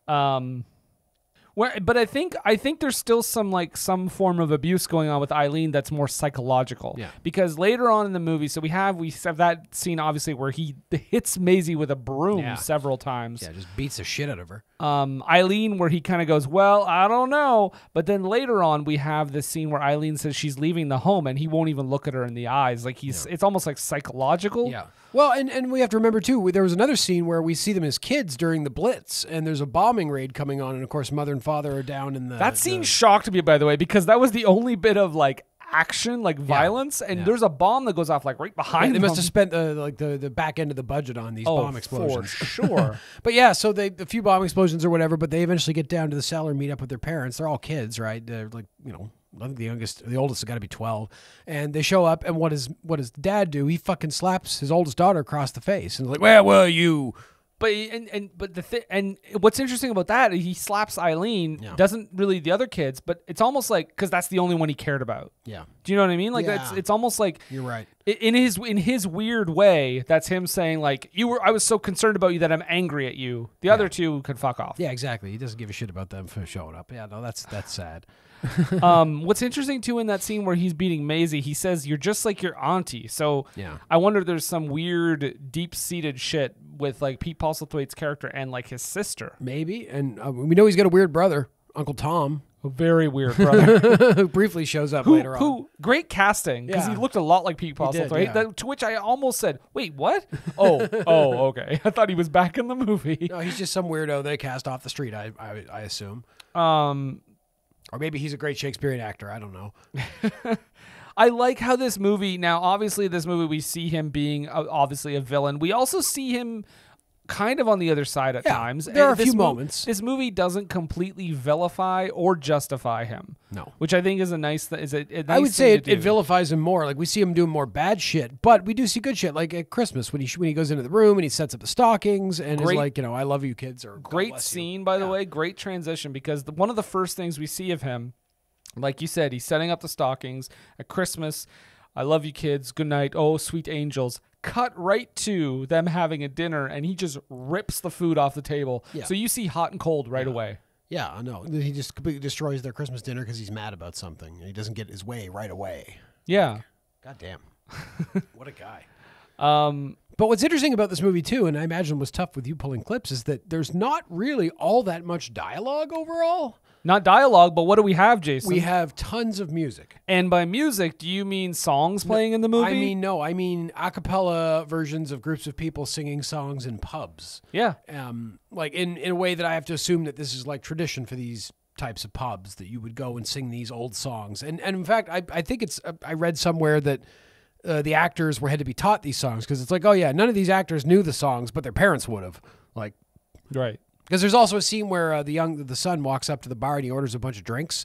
Um, where, but I think I think there's still some like some form of abuse going on with Eileen that's more psychological. Yeah. Because later on in the movie, so we have we have that scene obviously where he hits Maisie with a broom Yeah. several times. Yeah, just beats the shit out of her. Um, Eileen, where he kind of goes, well, I don't know. But then later on, we have this scene where Eileen says she's leaving the home and he won't even look at her in the eyes. Like he's, it's almost like psychological. Yeah. Well, and, and we have to remember, too, we- there was another scene where we see them as kids during the Blitz, and there's a bombing raid coming on, and, of course, mother and father are down in the... That scene the- shocked me, by the way, because that was the only bit of like action, like violence, and Yeah. there's a bomb that goes off like right behind They them. must have spent the like the, the back end of the budget on these Oh, bomb for explosions. sure. But yeah, so they a few bomb explosions or whatever, but they eventually get down to the cellar and meet up with their parents. They're all kids, right? They're like, you know, I think the youngest, the oldest has got to be twelve. And they show up, and what does what does dad do? He fucking slaps his oldest daughter across the face and like, where were you? But and, and but the thi- and what's interesting about that, he slaps Eileen, Yeah. doesn't really the other kids, but it's almost like because that's the only one he cared about. Yeah. Do you know what I mean? Like Yeah. it's it's almost like You're right. i- in his in his weird way, that's him saying like you were I was so concerned about you that I'm angry at you. The other two could fuck off. Yeah, exactly. He doesn't give a shit about them for showing up. Yeah, no, that's that's sad. um, what's interesting too in that scene where he's beating Maisie, he says you're just like your auntie. So Yeah. I wonder if there's some weird, deep-seated shit with like Pete Postlethwaite's character and like his sister. Maybe. And uh, we know he's got a weird brother, Uncle Tom. A very weird brother. who briefly shows up who, later on. who great casting because Yeah. he looked a lot like Pete He did, Postlethwaite. yeah. That- to which I almost said, "Wait, what? Oh, oh, okay. I thought he was back in the movie." No, he's just some weirdo they cast off the street, I I, I assume. Um, or maybe he's a great Shakespearean actor. I don't know. I like how this movie, now obviously this movie we see him being uh, obviously a villain. We also see him kind of on the other side at Yeah, times. there are And a this few mo- moments. This movie doesn't completely vilify or justify him. No. Which I think is a nice th- is a, a nice I would say thing it, to it do. vilifies him more. Like we see him doing more bad shit, but we do see good shit. Like at Christmas when he when he goes into the room and he sets up the stockings and Great- is like, you know, I love you kids. Or God Great bless you. scene, by the way. Great transition because the, one of the first things we see of him, like you said, he's setting up the stockings at Christmas. I love you kids. Good night. Oh, sweet angels. Cut right to them having a dinner, and he just rips the food off the table. Yeah. So you see hot and cold right away. Yeah, I know. He just completely destroys their Christmas dinner because he's mad about something. And he doesn't get his way right away. Yeah. God damn. What a guy. Um, But what's interesting about this movie, too, and I imagine was tough with you pulling clips, is that there's not really all that much dialogue overall. Not dialogue, but what do we have, Jason? We have tons of music. And by music, do you mean songs playing in the movie? I mean, no. I mean a cappella versions of groups of people singing songs in pubs. Yeah. Um, like in, in a way that I have to assume that this is like tradition for these types of pubs, that you would go and sing these old songs. And and in fact, I, I think it's, uh, I read somewhere that uh, the actors were had to be taught these songs because it's like, oh yeah, none of these actors knew the songs, but their parents would have. Like, right. Because there's also a scene where uh, the young the son walks up to the bar and he orders a bunch of drinks,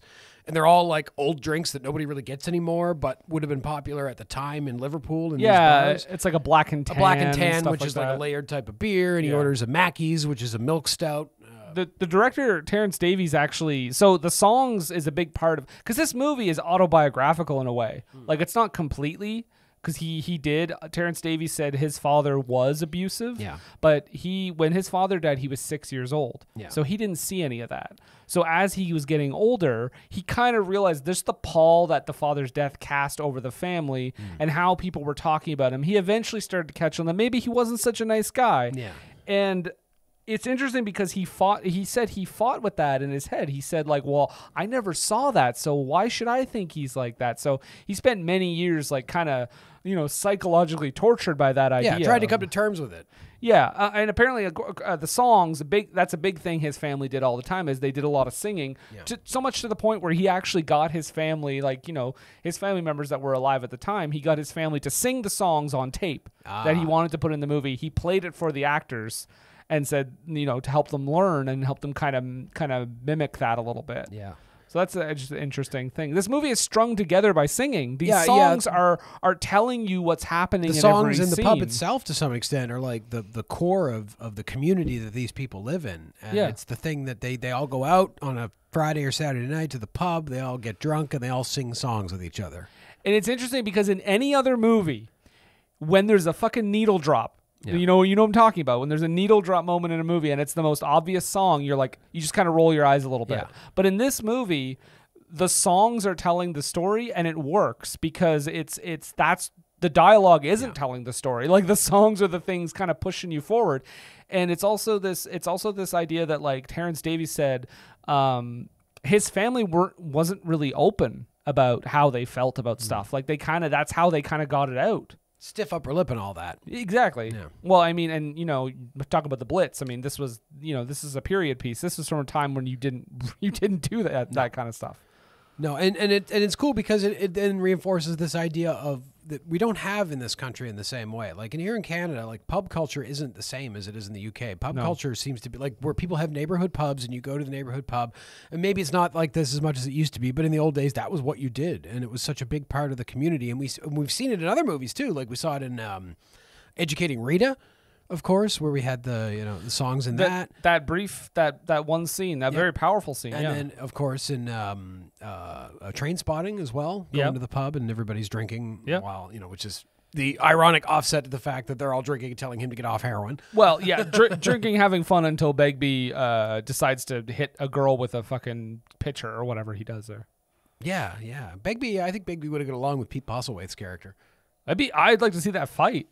And they're all like old drinks that nobody really gets anymore, but would have been popular at the time in Liverpool. In Yeah, these bars. it's like a black and tan. A black and tan, and stuff which like is like that. a layered type of beer, and he Yeah. orders a Mackey's, which is a milk stout. The the director Terence Davies actually, so the songs is a big part of, because this movie is autobiographical in a way. Hmm. Like, it's not completely, because he he did. Terence Davies said his father was abusive. Yeah. But he when his father died, he was six years old. Yeah. So he didn't see any of that. So as he was getting older, he kind of realized this the pall that the father's death cast over the family Hmm. and how people were talking about him. He eventually started to catch on that maybe he wasn't such a nice guy. Yeah. And it's interesting because he fought, he said he fought with that in his head. He said, like, well, I never saw that, so why should I think he's like that? So he spent many years, like, kind of, you know, psychologically tortured by that idea. Yeah, tried to come to terms with it. Yeah, uh, and apparently uh, uh, the songs, a big that's a big thing his family did all the time, is they did a lot of singing, Yeah. to, so much to the point where he actually got his family, like, you know, his family members that were alive at the time, he got his family to sing the songs on tape that he Ah. wanted to put in the movie. He played it for the actors and said, you know, to help them learn and help them kind of kind of mimic that a little bit. Yeah. So that's a, just an interesting thing. This movie is strung together by singing. These Yeah, yeah. songs are are telling you what's happening The in songs every in the scene. pub itself, to some extent, are like the, the core of, of the community that these people live in. And Yeah. it's the thing that they, they all go out on a Friday or Saturday night to the pub, they all get drunk, and they all sing songs with each other. And it's interesting because in any other movie, when there's a fucking needle drop, Yeah. you know, you know what I'm talking about. When there's a needle drop moment in a movie and it's the most obvious song, you're like, you just kind of roll your eyes a little bit. Yeah. But in this movie, the songs are telling the story, and it works because it's it's that's the dialogue isn't Yeah. telling the story. Like, the songs are the things kind of pushing you forward. And it's also this it's also this idea that, like Terence Davies said, um, his family weren't wasn't really open about how they felt about stuff. Like, they kind of that's how they kind of got it out. Stiff upper lip and all that. Exactly. Yeah. Well, I mean, and you know, talk about the Blitz. I mean, this was, you know, this is a period piece. This was from a time when you didn't you didn't do that that kind of stuff. No, and, and it and it's cool because it, it then reinforces this idea of that we don't have in this country in the same way. Like in here in Canada, like pub culture isn't the same as it is in the U K. Pub No. culture seems to be like where people have neighborhood pubs and you go to the neighborhood pub, and maybe it's not like this as much as it used to be, but in the old days that was what you did, and it was such a big part of the community. And we and we've seen it in other movies too. Like we saw it in um, Educating Rita, of course, where we had the you know the songs in that. That that brief that that one scene, that Yeah. very powerful scene. And yeah. then, of course, in um, uh, uh, Train Spotting as well, going Yep. to the pub and everybody's drinking Yep. while, you know, which is the ironic offset to the fact that they're all drinking and telling him to get off heroin. Well, yeah, dr- drinking, having fun until Begbie uh, decides to hit a girl with a fucking pitcher or whatever he does there. Yeah, yeah. Begbie, I think Begbie would have got along with Pete Postlethwaite's character. I'd be, I'd like to see that fight.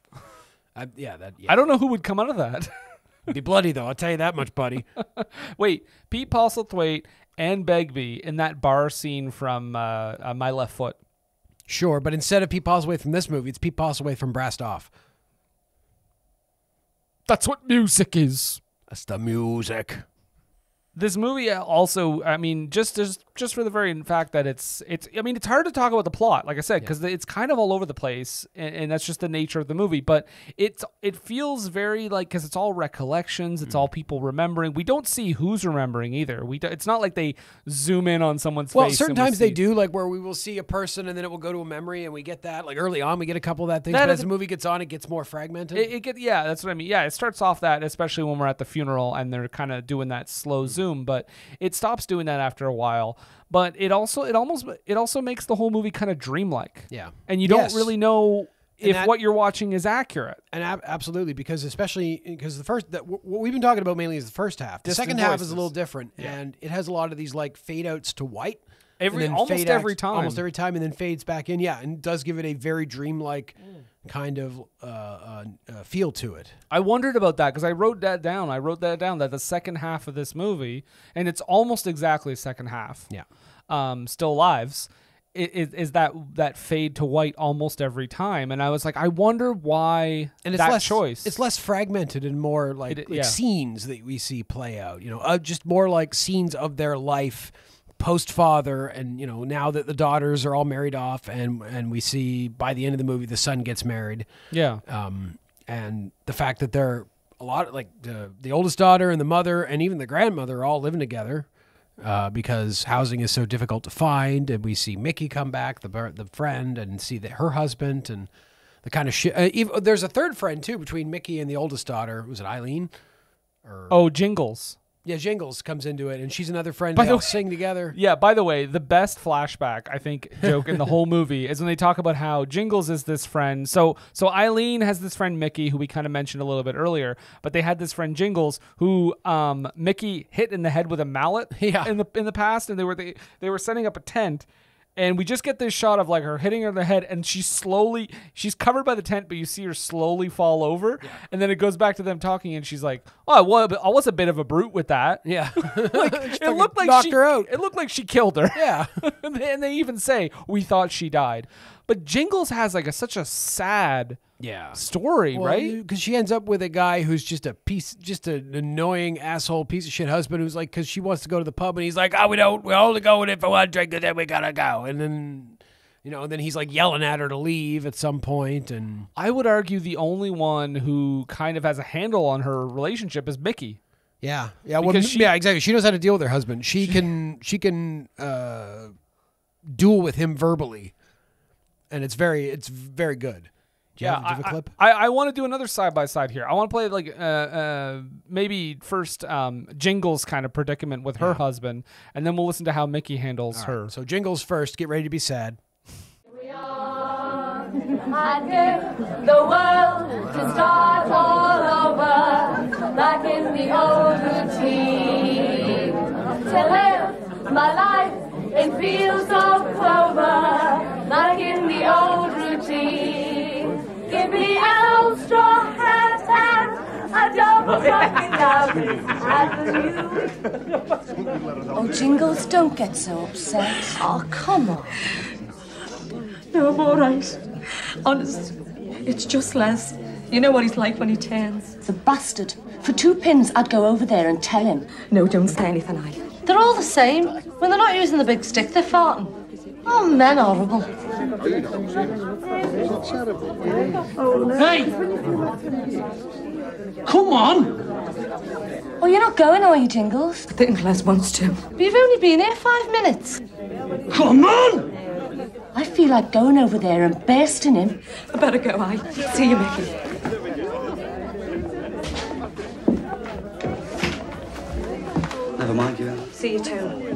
I, yeah, that. Yeah. I don't know who would come out of that. It'd be bloody though. I'll tell you that much, buddy. Wait, Pete Postlethwaite and Begbie in that bar scene from uh, uh, My Left Foot. Sure, but instead of Pete Postlethwaite from this movie, it's Pete Postlethwaite from Brassed Off. That's what music is. That's the music. This movie also, I mean, just just just for the very fact that it's it's. I mean, it's hard to talk about the plot, like I said, because it's kind of all over the place, and, and that's just the nature of the movie. But it's it feels very like because it's all recollections, it's all people remembering. We don't see who's remembering either. We do, it's not like they zoom in on someone's Well, face. certain and we times they see- do, like where we will see a person and then it will go to a memory, and we get that. Like early on, we get a couple of that things. That But is as the movie gets on, it gets more fragmented. It, it get yeah, that's what I mean. Yeah, it starts off that, especially when we're at the funeral and they're kind of doing that slow zoom, but it stops doing that after a while. But it also it almost it also makes the whole movie kind of dreamlike. Yeah. And you don't Yes. really know And if that- what you're watching is accurate. And ab- absolutely, because especially because the first that w- what we've been talking about mainly is the first half. The Distant second half is voices. a little different, Yeah. and it has a lot of these like fade outs to white. Every- and then almost fade every acts- time. almost every time, and then fades back in. Yeah, and does give it a very dreamlike kind of uh, uh, uh, feel to it. I wondered about that because I wrote that down. I wrote that down that the second half of this movie, and it's almost exactly second half. Yeah. Um, Still Lives. Is, is that that fade to white almost every time, and I was like, I wonder why And it's that less choice. It's less fragmented and more like, It- like yeah. scenes that we see play out. You know, uh, just more like scenes of their life post father, and you know now that the daughters are all married off, and and we see by the end of the movie the son gets married. Yeah. Um, and the fact that they're a lot like the the oldest daughter and the mother and even the grandmother are all living together. uh, because housing is so difficult to find. And we see Mickey come back, the the friend, and see that her husband and the kind of shit. Uh, even, there's a third friend too between Mickey and the oldest daughter. Was it Eileen? Or Oh, Jingles. Yeah, Jingles comes into it, and she's another friend. By They the all way- sing together. Yeah, by the way, the best flashback, I think, joke in the whole movie is when they talk about how Jingles is this friend. So so Eileen has this friend Mickey, who we kind of mentioned a little bit earlier, but they had this friend Jingles who um, Mickey hit in the head with a mallet Yeah. in the in the past, and they were they, they were setting up a tent. And we just get this shot of like her hitting her in the head, and she's slowly, she's covered by the tent, but you see her slowly fall over. Yeah. And then it goes back to them talking, and she's like, "Oh, I was, I was a bit of a brute with that." Yeah, like it looked like knocked she, her out. It looked like she killed her. Yeah, and, they, and they even say we thought she died. But Jingles has like a such a sad yeah story, Well, right? Because she ends up with a guy who's just a piece, just an annoying asshole piece of shit husband who's like, because she wants to go to the pub, and he's like, "Oh, we don't, we're only going in for one drink, and then we gotta go," and then. You know, and then he's like yelling at her to leave at some point, and I would argue the only one who kind of has a handle on her relationship is Mickey. yeah, yeah, well, Because she- yeah, exactly. She knows how to deal with her husband. She can, she can uh, duel with him verbally, and it's very, it's very good. Do you Yeah, have, do you have a I, clip? I, I want to do another side by side here. I want to play like uh, uh, maybe first um, Jingles kind of predicament with her husband, and then we'll listen to how Mickey handles her. So Jingles first. Get ready to be sad. And if the world can start all over, back in the old routine, to live my life in fields of clover, like in the old routine. Give me an old straw hat and a double fucking Davies. Oh, Jingles, don't get so upset. Oh, come on. No, I'm all right. Honest, it's just Les. You know what he's like when he turns. The bastard. For two pins, I'd go over there and tell him. No, don't say anything, I. They're all the same. When they're not using the big stick, they're farting. Oh, men horrible. Hey! Come on! Oh, you're not going, are you, Jingles? I think Les wants to. But you've only been here five minutes. Come on! I feel like going over there and bursting him. I better go, I. See you, Mickey. Never mind, you. See you, too.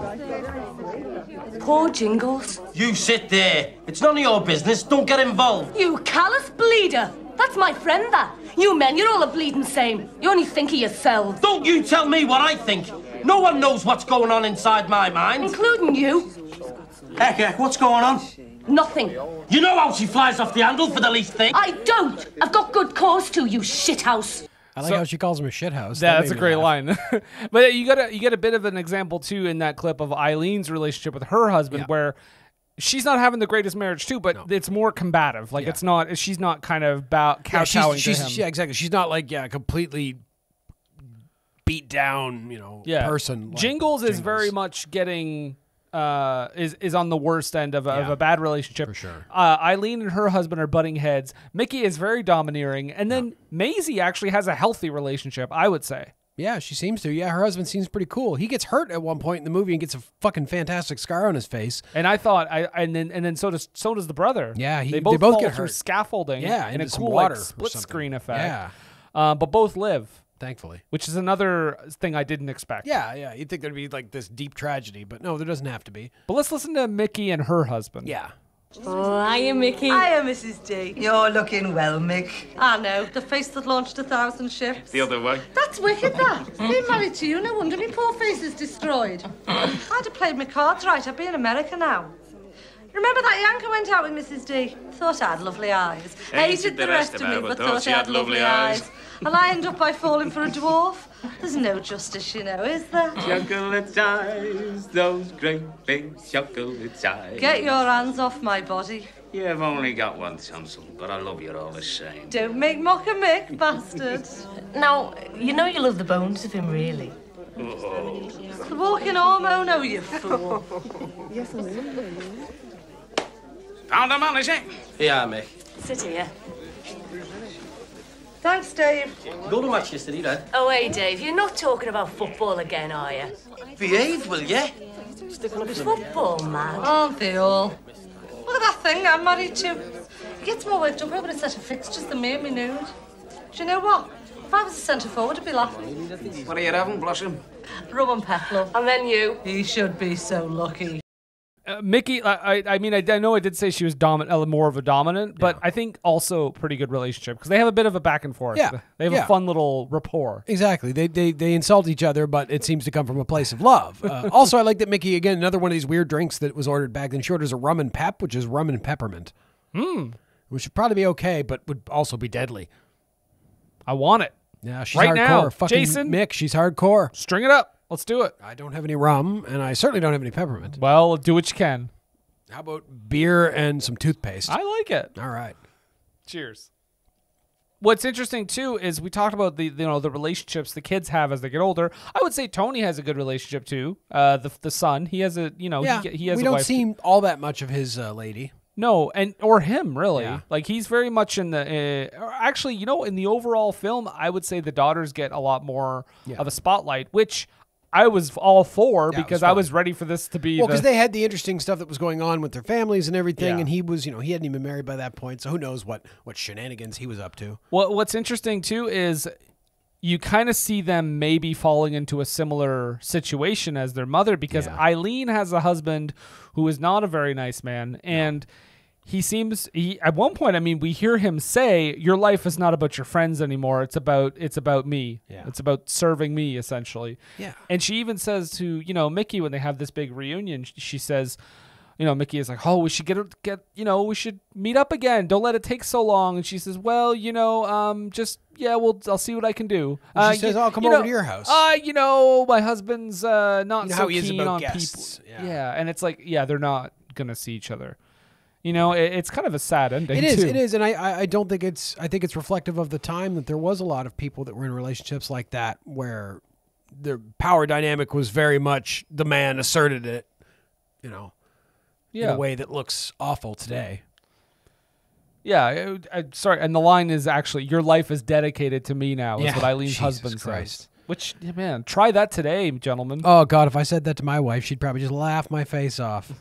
Poor Jingles. You sit there. It's none of your business. Don't get involved. You callous bleeder. That's my friend, that. You men, you're all a bleeding same. You only think of yourselves. Don't you tell me what I think. No one knows what's going on inside my mind. Including you. Heck, heck, what's going on? Nothing. You know how she flies off the handle for the least thing? I don't. I've got good cause to, you shithouse. I like So- how she calls him a shithouse. Yeah, That that's a made me great laugh. line. But you got a, you get a bit of an example too in that clip of Eileen's relationship with her husband, Yeah. where she's not having the greatest marriage too, but it's more combative. Like Yeah. it's not, she's not kind of bow, Yeah, kowtowing she's, to him. she's, yeah, exactly. She's not like yeah, completely beat down, you know, Yeah. person. like Jingles is Jingles. very much getting uh is is on the worst end of a, of Yeah, a bad relationship for sure. uh Eileen and her husband are butting heads. Mickey is very domineering, and then Maisie actually has a healthy relationship, I would say. Yeah, she seems to. Yeah, her husband seems pretty cool. He gets hurt at one point in the movie and gets a fucking fantastic scar on his face. And I thought I and then and then so does so does the brother. Yeah, he- they both, they both fall get through hurt. scaffolding Yeah, in into a some cool water like or split something. screen effect. Yeah. Uh, but both live, Thankfully. which is another thing I didn't expect. Yeah, yeah. You'd think there'd be like this deep tragedy, but no, there doesn't have to be. But let's listen to Mickey and her husband. Yeah. Oh, hiya, Mickey. Hiya, Missus D. You're looking well, Mick. I know, the face that launched a thousand ships. The other way. That's wicked, that. Being married to you, no wonder my poor face is destroyed. I'd have played my cards right. I'd be in America now. Remember that Yank who went out with Missus D? Thought I had lovely eyes. Hated the rest of me, but thought she had lovely eyes. And I end up by falling for a dwarf. There's no justice, you know, is there? Chocolate eyes, those great big chocolate eyes. Get your hands off my body. You've only got one tonsil, but I love you all the same. Don't make mock of Mick, bastard. Now, you know you love the bones of him, really. Oh. The walking hormone, oh, you fool. Found a man, is it? Yeah, Mick. Sit here. Thanks, Dave. Go to match yesterday, Dad. Oh, hey, Dave, you're not talking about football again, are you? Behave, will ya? Sticking up his football, man. Aren't they all? Look at that thing I'm married to. It gets more worked up over a set of fixtures than me and me nude. Do you know what? If I was a centre forward, I'd be laughing. What are you having, Blossom? Rum and pep, love. And then you. He should be so lucky. Uh, Mickey, I, I, I mean, I, I know I did say she was dominant, uh, more of a dominant, but I think also pretty good relationship because they have a bit of a back and forth. Yeah, They have yeah. a fun little rapport. Exactly. They, they they insult each other, but it seems to come from a place of love. Uh, also, I like that Mickey, again, another one of these weird drinks that was ordered back then. She orders a rum and pep, which is rum and peppermint. Hmm. Which would probably be okay, but would also be deadly. I want it. Yeah, she's right hardcore. now. Fucking Jason, Mick, she's hardcore. String it up. Let's do it. I don't have any rum, and I certainly don't have any peppermint. Well, do what you can. How about beer and some toothpaste? I like it. All right. Cheers. What's interesting too is we talked about the you know the relationships the kids have as they get older. I would say Tony has a good relationship too. Uh, the the son, he has a you know Yeah, he, he has. we a don't wife see too. all that much of his uh, lady. No, and or him really. Yeah. Like he's very much in the. Uh, or actually, you know, in the overall film, I would say the daughters get a lot more Yeah. of a spotlight, which I was all for Yeah, it was because I fine. was ready for this to be. Well, the, because they had the interesting stuff that was going on with their families and everything, Yeah. and he was, you know, he hadn't even married by that point, so who knows what what shenanigans he was up to. What What's interesting too is you kind of see them maybe falling into a similar situation as their mother because Yeah. Eileen has a husband who is not a very nice man, and he seems he at one point. I mean, we hear him say, "Your life is not about your friends anymore. It's about it's about me. Yeah. It's about serving me, essentially." Yeah. And she even says to you know Mickey when they have this big reunion, sh- she says. You know, Mickey is like, oh, we should get get. You know, we should meet up again. Don't let it take so long. And she says, well, you know, um, just yeah, well, I'll see what I can do. And Uh, she says, you- I'll come you over know, to your house. Uh, you know, my husband's uh not You know so how he is keen about on guests. people. Yeah. and it's like, yeah, they're not gonna see each other. You know, it, it's kind of a sad ending. It is, too. it is, and I, I, I don't think it's. I think it's reflective of the time that there was a lot of people that were in relationships like that where their power dynamic was very much the man asserted it. You know. In Yeah. a way that looks awful today. Yeah, I, I, sorry, and the line is actually, "Your life is dedicated to me now." Is Yeah, what Eileen's Jesus husband Christ. says. Which, yeah, man, try that today, gentlemen. Oh God, if I said that to my wife, she'd probably just laugh my face off.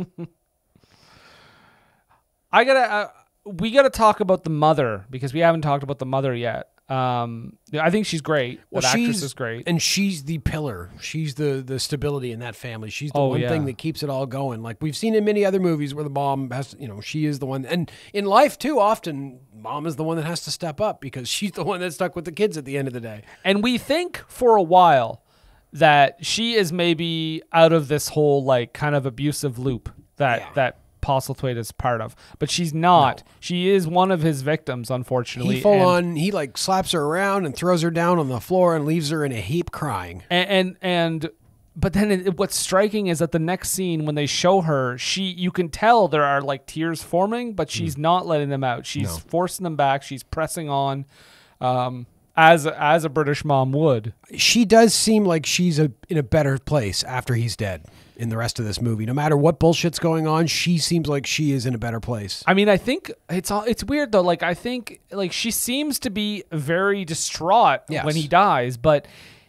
I gotta, uh, we gotta talk about the mother because we haven't talked about the mother yet. Um, I think she's great. Well, that she's actress is great, and she's the pillar. She's the the stability in that family. She's the Oh, one yeah. thing that keeps it all going. Like we've seen in many other movies where the mom has, you know, she is the one. And in life too, often mom is the one that has to step up because she's the one that's stuck with the kids at the end of the day. and we think for a while that she is maybe out of this whole like kind of abusive loop that Yeah. that Postlethwaite is part of, but she's not. She is one of his victims, unfortunately. He full and, on. He like slaps her around and throws her down on the floor and leaves her in a heap crying. and and, and but then it, what's striking is that the next scene when they show her, she you can tell there are like tears forming, but she's not letting them out. She's No. forcing them back. She's pressing on, um, as a, as a British mom would. She does seem like she's a, in a better place after he's dead. In the rest of this movie, no matter what bullshit's going on, she seems like she is in a better place. I mean, I think it's all, it's weird though. Like I think like she seems to be very distraught Yes. when he dies, but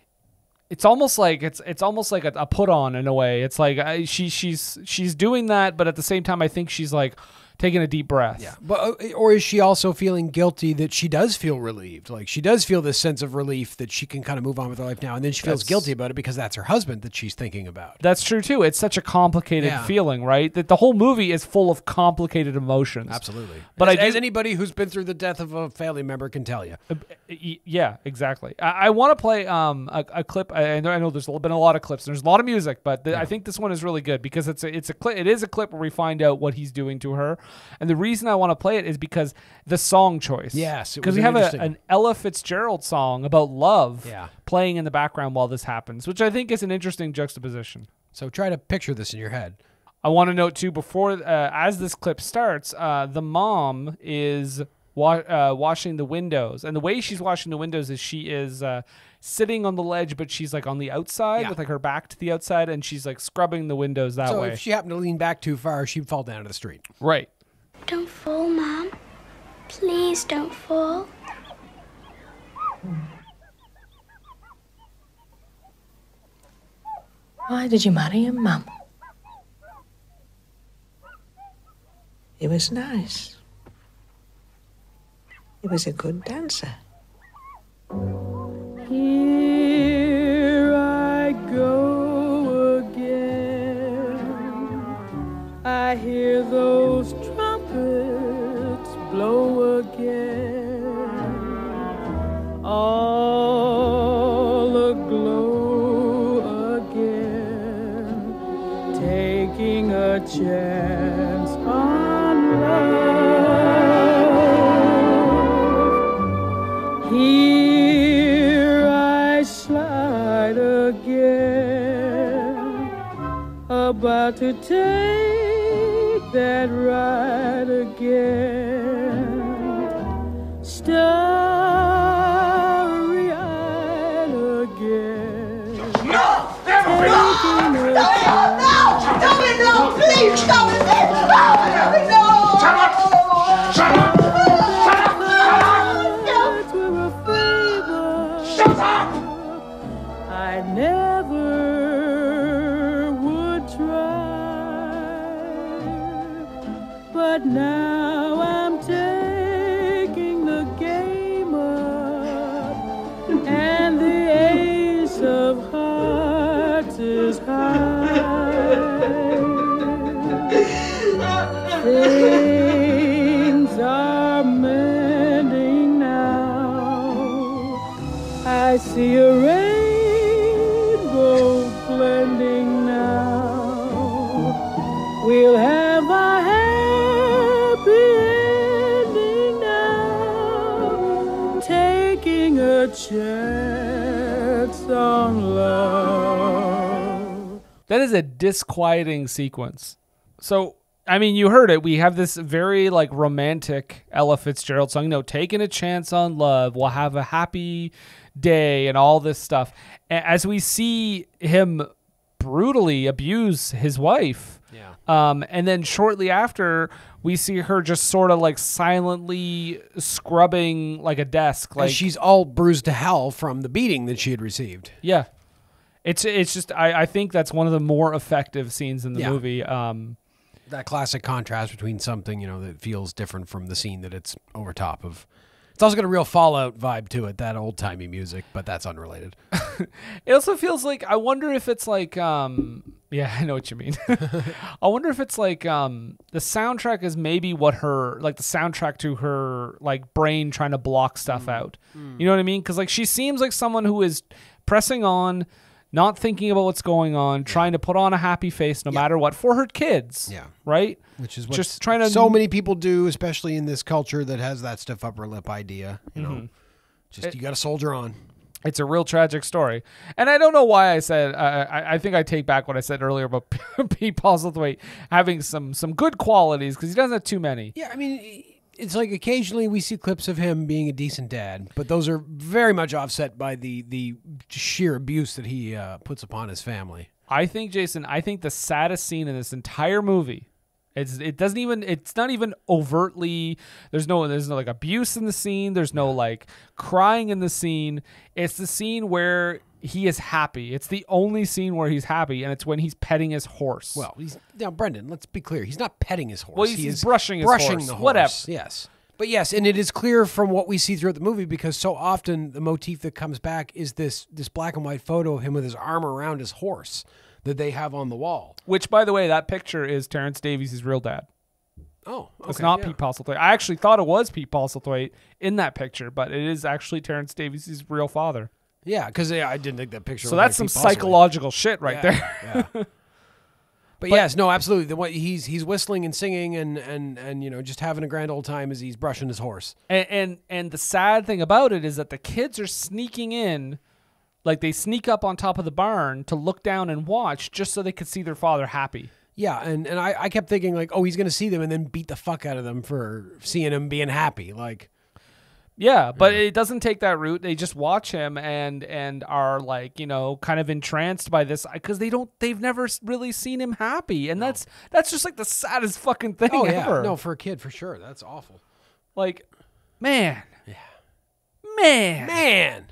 it's almost like it's it's almost like a, a put on in a way. It's like I, she she's she's doing that, but at the same time, I think she's like taking a deep breath. Yeah, but uh, or is she also feeling guilty that she does feel relieved? Like she does feel this sense of relief that she can kind of move on with her life now, and then she feels That's- guilty about it because that's her husband that she's thinking about. That's true too. It's such a complicated Yeah. feeling, right? That the whole movie is full of complicated emotions. Absolutely. But as, I do, as anybody who's been through the death of a family member can tell you. Y- Yeah, exactly. I, I want to play um a, a clip. I I know, I know there's been a lot of clips. There's a lot of music, but the, I think this one is really good because it's a it's a clip. It is a clip where we find out what he's doing to her, and the reason I want to play it is because the song choice. Yes, it because was we an have a, interesting- an Ella Fitzgerald song about love. Yeah. Playing in the background while this happens, which I think is an interesting juxtaposition. So try to picture this in your head. I want to note too before uh, as this clip starts, uh, the mom is wa- uh, washing the windows, and the way she's washing the windows is she is uh, sitting on the ledge, but she's like on the outside Yeah. with like her back to the outside, and she's like scrubbing the windows that so way. if she happened to lean back too far, she'd fall down to the street. Right. Don't fall, Mom. Please don't fall. Why did you marry him, Mum? He was nice. He was a good dancer. Here I go again. I hear those trumpets blow again. All aglow again. Taking a chance on love. Here I slide again, about to take that ride again, starry-eyed again. No! Never! No! No! No! Tommy, no! Please! Tommy, please! Tommy, no! Shut up! Shut up! Shut up! I never would try, but now I'm taking the game up, and the ace of hearts is high. Things are mending now. I see a rainbow blending now. We'll have a happy ending now. Taking a chance on love. That is a disquieting sequence. So, I mean, you heard it. We have this very, like, romantic Ella Fitzgerald song, you know, taking a chance on love. We'll have a happy day and all this stuff. As we see him brutally abuse his wife. Yeah. Um, and then shortly after, we see her just sort of, like, silently scrubbing, like, a desk. Like And she's all bruised to hell from the beating that she had received. Yeah. It's it's just, I, I think that's one of the more effective scenes in the Yeah. movie. Um, That classic contrast between something, you know, that feels different from the scene that it's over top of. It's also got a real Fallout vibe to it, that old-timey music, but that's unrelated. It also feels like, I wonder if it's like, um, yeah, I know what you mean. I wonder if it's like, um, the soundtrack is maybe what her, like the soundtrack to her, like, brain trying to block stuff out. Mm. You know what I mean? Because, like, she seems like someone who is pressing on, not thinking about what's going on, trying to put on a happy face no matter what for her kids. Yeah. Right? Which is what just trying to. so many people do, especially in this culture that has that stiff upper lip idea. You know, Mhm. just It- you got to soldier on. It's a real tragic story. And I don't know why I said, uh, I, I think I take back what I said earlier about Pete Postlethwaite having some, some good qualities, because he doesn't have too many. Yeah, I mean, it's like occasionally we see clips of him being a decent dad, but those are very much offset by the, the sheer abuse that he uh, puts upon his family. I think, Jason, I think the saddest scene in this entire movie, it's it doesn't even it's not even overtly, there's no there's no like abuse in the scene, there's no like crying in the scene. It's the scene where he is happy. It's the only scene where he's happy, and it's when he's petting his horse. Well, he's now Brendan, let's be clear. He's not petting his horse. Well, he's- he he's is brushing his brushing horse. the horse. Whatever. Yes. But yes, and it is clear from what we see throughout the movie, because so often the motif that comes back is this this black and white photo of him with his arm around his horse that they have on the wall. Which, by the way, that picture is Terence Davies' real dad. Oh, It's okay, not yeah. Pete Postlethwaite. I actually thought it was Pete Postlethwaite in that picture, but it is actually Terence Davies' real father. Yeah, because yeah, I didn't think that picture. So looked that's like some Pete Postlethwaite. psychological shit right Yeah, there. yeah. But, But- yes, no, absolutely. The way he's he's whistling and singing and and and you know just having a grand old time as he's brushing his horse. And, and and the sad thing about it is that the kids are sneaking in, like they sneak up on top of the barn to look down and watch just so they could see their father happy. Yeah, and and I, I kept thinking like, oh, he's gonna see them and then beat the fuck out of them for seeing him being happy. Like, Yeah, but it doesn't take that route. They just watch him and and are like, you know, kind of entranced by this because they don't they've never s- really seen him happy, and that's that's just like the saddest fucking thing oh yeah, ever. no, for a kid for sure, that's awful. Like, man, yeah, Man. Man.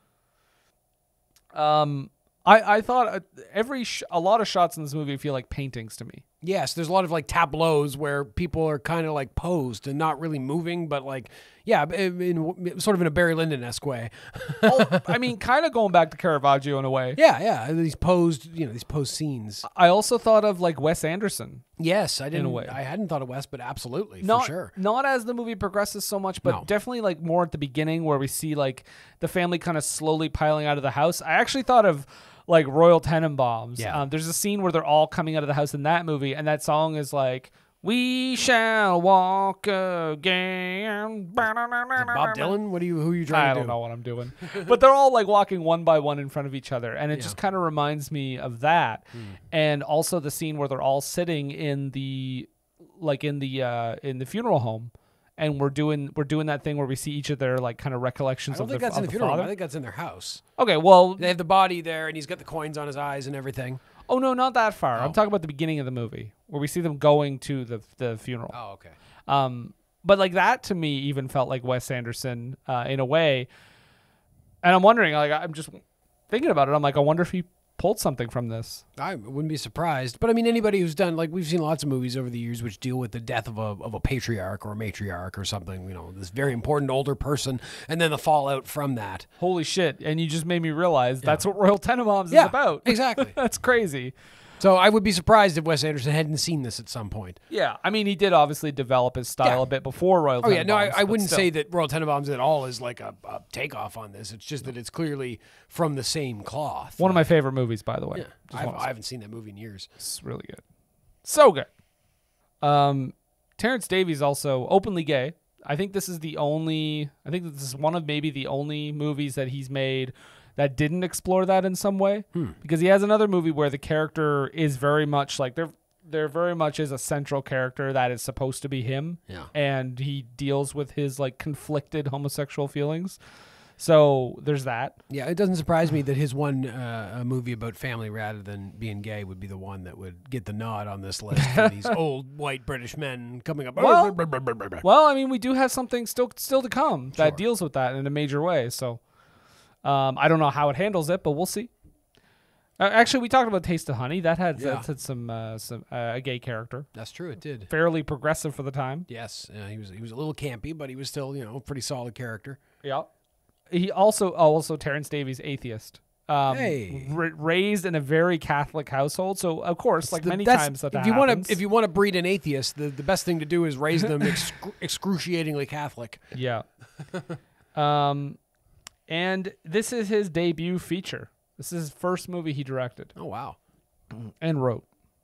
Um, I, I thought uh, every sh- a lot of shots in this movie feel like paintings to me. Yes, there's a lot of like tableaus where people are kind of like posed and not really moving, but like, yeah, in, in sort of in a Barry Lyndon-esque way. oh, I mean, kind of going back to Caravaggio in a way. Yeah, yeah, these posed, you know, these posed scenes. I also thought of like Wes Anderson. Yes, I didn't. In a way. I hadn't thought of Wes, but absolutely, not, for sure. Not as the movie progresses so much, but No. definitely like more at the beginning where we see like the family kind of slowly piling out of the house. I actually thought of like Royal Tenenbaums. Yeah. Um, there's a scene where they're all coming out of the house in that movie, and that song is like, "We shall walk again." Bob Dylan? What are you? Who are you trying I to don't do? know what I'm doing, but they're all like walking one by one in front of each other, and it Yeah. just kind of reminds me of that. Hmm. And also the scene where they're all sitting in the, like in the uh, in the funeral home, and we're doing we're doing that thing where we see each of their like kind of I recollections don't of think the, that's of in the the funeral home. father. I think that's in their house. Okay, well, They have the body there, and he's got the coins on his eyes and everything. oh no, not that far. Oh. I'm talking about the beginning of the movie where we see them going to the the funeral. Oh, okay. Um, but like that to me even felt like Wes Anderson uh, in a way. And I'm wondering, like, I'm just thinking about it. I'm like, I wonder if he pulled something from this. I wouldn't be surprised. But I mean, anybody who's done, like, we've seen lots of movies over the years which deal with the death of a of a patriarch or a matriarch or something, you know, this very important older person, and then the fallout from that. Holy shit. And you just made me realize that's what Royal Tenenbaums Yeah, is about. exactly. That's crazy. So I would be surprised if Wes Anderson hadn't seen this at some point. Yeah. I mean, he did obviously develop his style Yeah. a bit before Royal Oh, Tenenbaums. yeah. No, I, I but wouldn't still. say that Royal Tenenbaums at all is like a, a takeoff on this. It's just that it's clearly from the same cloth. One of my favorite movies, by the way. Yeah. Just I've, wanna I say. haven't seen that movie in years. It's really good. So good. Um, Terence Davies also openly gay. I think this is the only, I think this is one of maybe the only movies that he's made that didn't explore that in some way. Hmm. Because he has another movie where the character is very much like, there there very much is a central character that is supposed to be him. Yeah. And he deals with his like conflicted homosexual feelings. So there's that. Yeah, it doesn't surprise me that his one uh, a movie about family rather than being gay would be the one that would get the nod on this list for these old white British men coming up. Well, well, I mean, we do have something still still to come that Sure. deals with that in a major way. So um, I don't know how it handles it, but we'll see. Uh, actually, we talked about Taste of Honey. That had, Yeah. that had some uh, some uh, a gay character. That's true. It did. Fairly progressive for the time. Yes, uh, he was he was a little campy, but he was still, you know, a pretty solid character. Yeah. He also also Terence Davies, atheist. Um, Hey. ra- raised in a very Catholic household, so of course, like The- many that's- times that, if that you want happens. to if you want to breed an atheist, the, the best thing to do is raise them excru- excruciatingly Catholic. Yeah. um, and this is his debut feature. This is his first movie he directed. Oh wow. And wrote.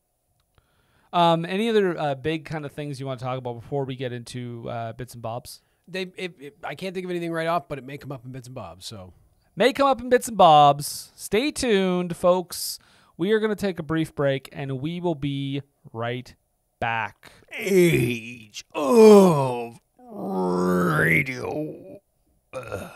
Um, any other uh, big kind of things you want to talk about before we get into uh, bits and bobs? They it, it, I can't think of anything right off, but it may come up in bits and bobs. So May come up in bits and bobs. Stay tuned, folks. We are going to take a brief break, and we will be right back. Age of Radio. Ugh.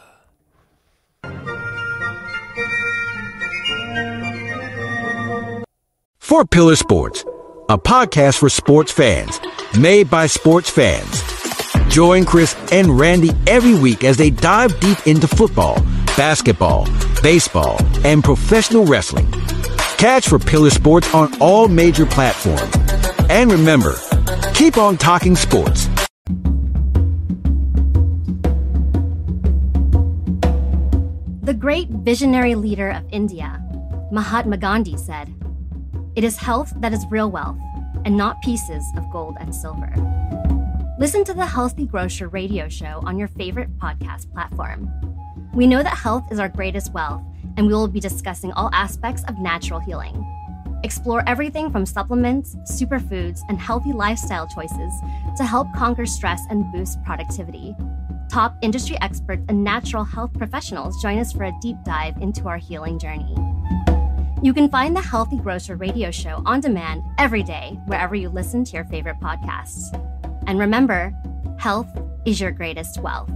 Four Pillar Sports, a podcast for sports fans, made by sports fans. Join Chris and Randy every week as they dive deep into football, basketball, baseball, and professional wrestling. Catch For Pillar Sports on all major platforms. And remember, keep on talking sports. The great visionary leader of India, Mahatma Gandhi, said, "It is health that is real wealth, and not pieces of gold and silver." Listen to the Healthy Grocer radio show on your favorite podcast platform. We know that health is our greatest wealth, and we will be discussing all aspects of natural healing. Explore everything from supplements, superfoods, and healthy lifestyle choices to help conquer stress and boost productivity. Top industry experts and natural health professionals join us for a deep dive into our healing journey. You can find the Healthy Grocer radio show on demand every day, wherever you listen to your favorite podcasts. And remember, health is your greatest wealth.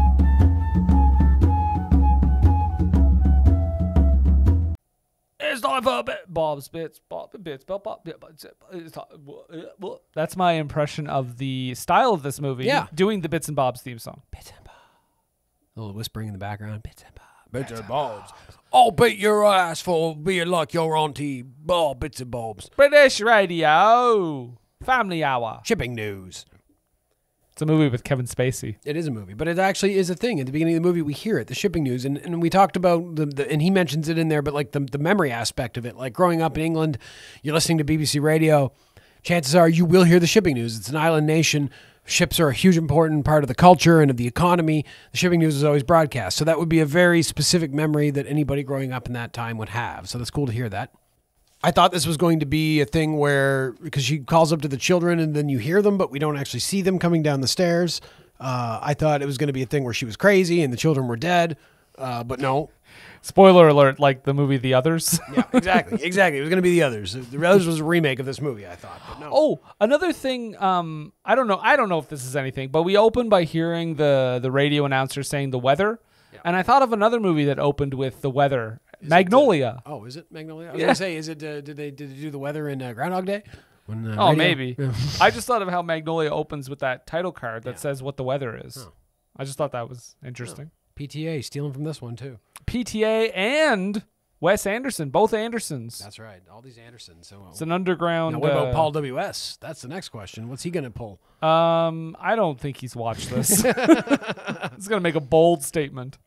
It's time Time for bit, Bob's bits, Bob bits, Bob, Bob, bits. That's my impression of the style of this movie. Yeah. Doing the Bits and Bob's theme song. Bits and Bobs. A little whispering in the background. Bits and Bobs. Bits, Bits and Bobs. I'll beat your ass for being like your auntie. Bob, Bits and Bobs. British Radio. Family Hour. Shipping news. It's a movie with Kevin Spacey. It is a movie, but it actually is a thing. At the beginning of the movie, we hear it, the shipping news, and, and we talked about, the, the and he mentions it in there, but like the, the memory aspect of it, like growing up in England, you're listening to B B C Radio, chances are you will hear the shipping news. It's an island nation. Ships are a huge important part of the culture and of the economy. The shipping news is always broadcast. So that would be a very specific memory that anybody growing up in that time would have. So that's cool to hear that. I thought this was going to be a thing where, because she calls up to the children and then you hear them, but we don't actually see them coming down the stairs. Uh, I thought it was going to be a thing where she was crazy and the children were dead, uh, but no. Spoiler alert, like the movie The Others. Yeah, exactly. Exactly. It was going to be The Others. The Others was a remake of this movie, I thought. But no. Oh, another thing, um, I don't know. I don't know if this is anything, but we opened by hearing the, the radio announcer saying the weather. Yeah. And I thought of another movie that opened with the weather. Is Magnolia. It, uh, oh, is it Magnolia? I was yeah. going to say, is it? Uh, did they did they do the weather in uh, Groundhog Day? When, uh, oh, radio? maybe. Yeah. I just thought of how Magnolia opens with that title card that yeah. says what the weather is. Oh. I just thought that was interesting. Oh. P T A stealing from this one too. P T A and Wes Anderson, both Andersons. That's right, all these Andersons. So it's an underground. Now what about uh, Paul W S? That's the next question. What's he going to pull? Um, I don't think he's watched this. He's going to make a bold statement.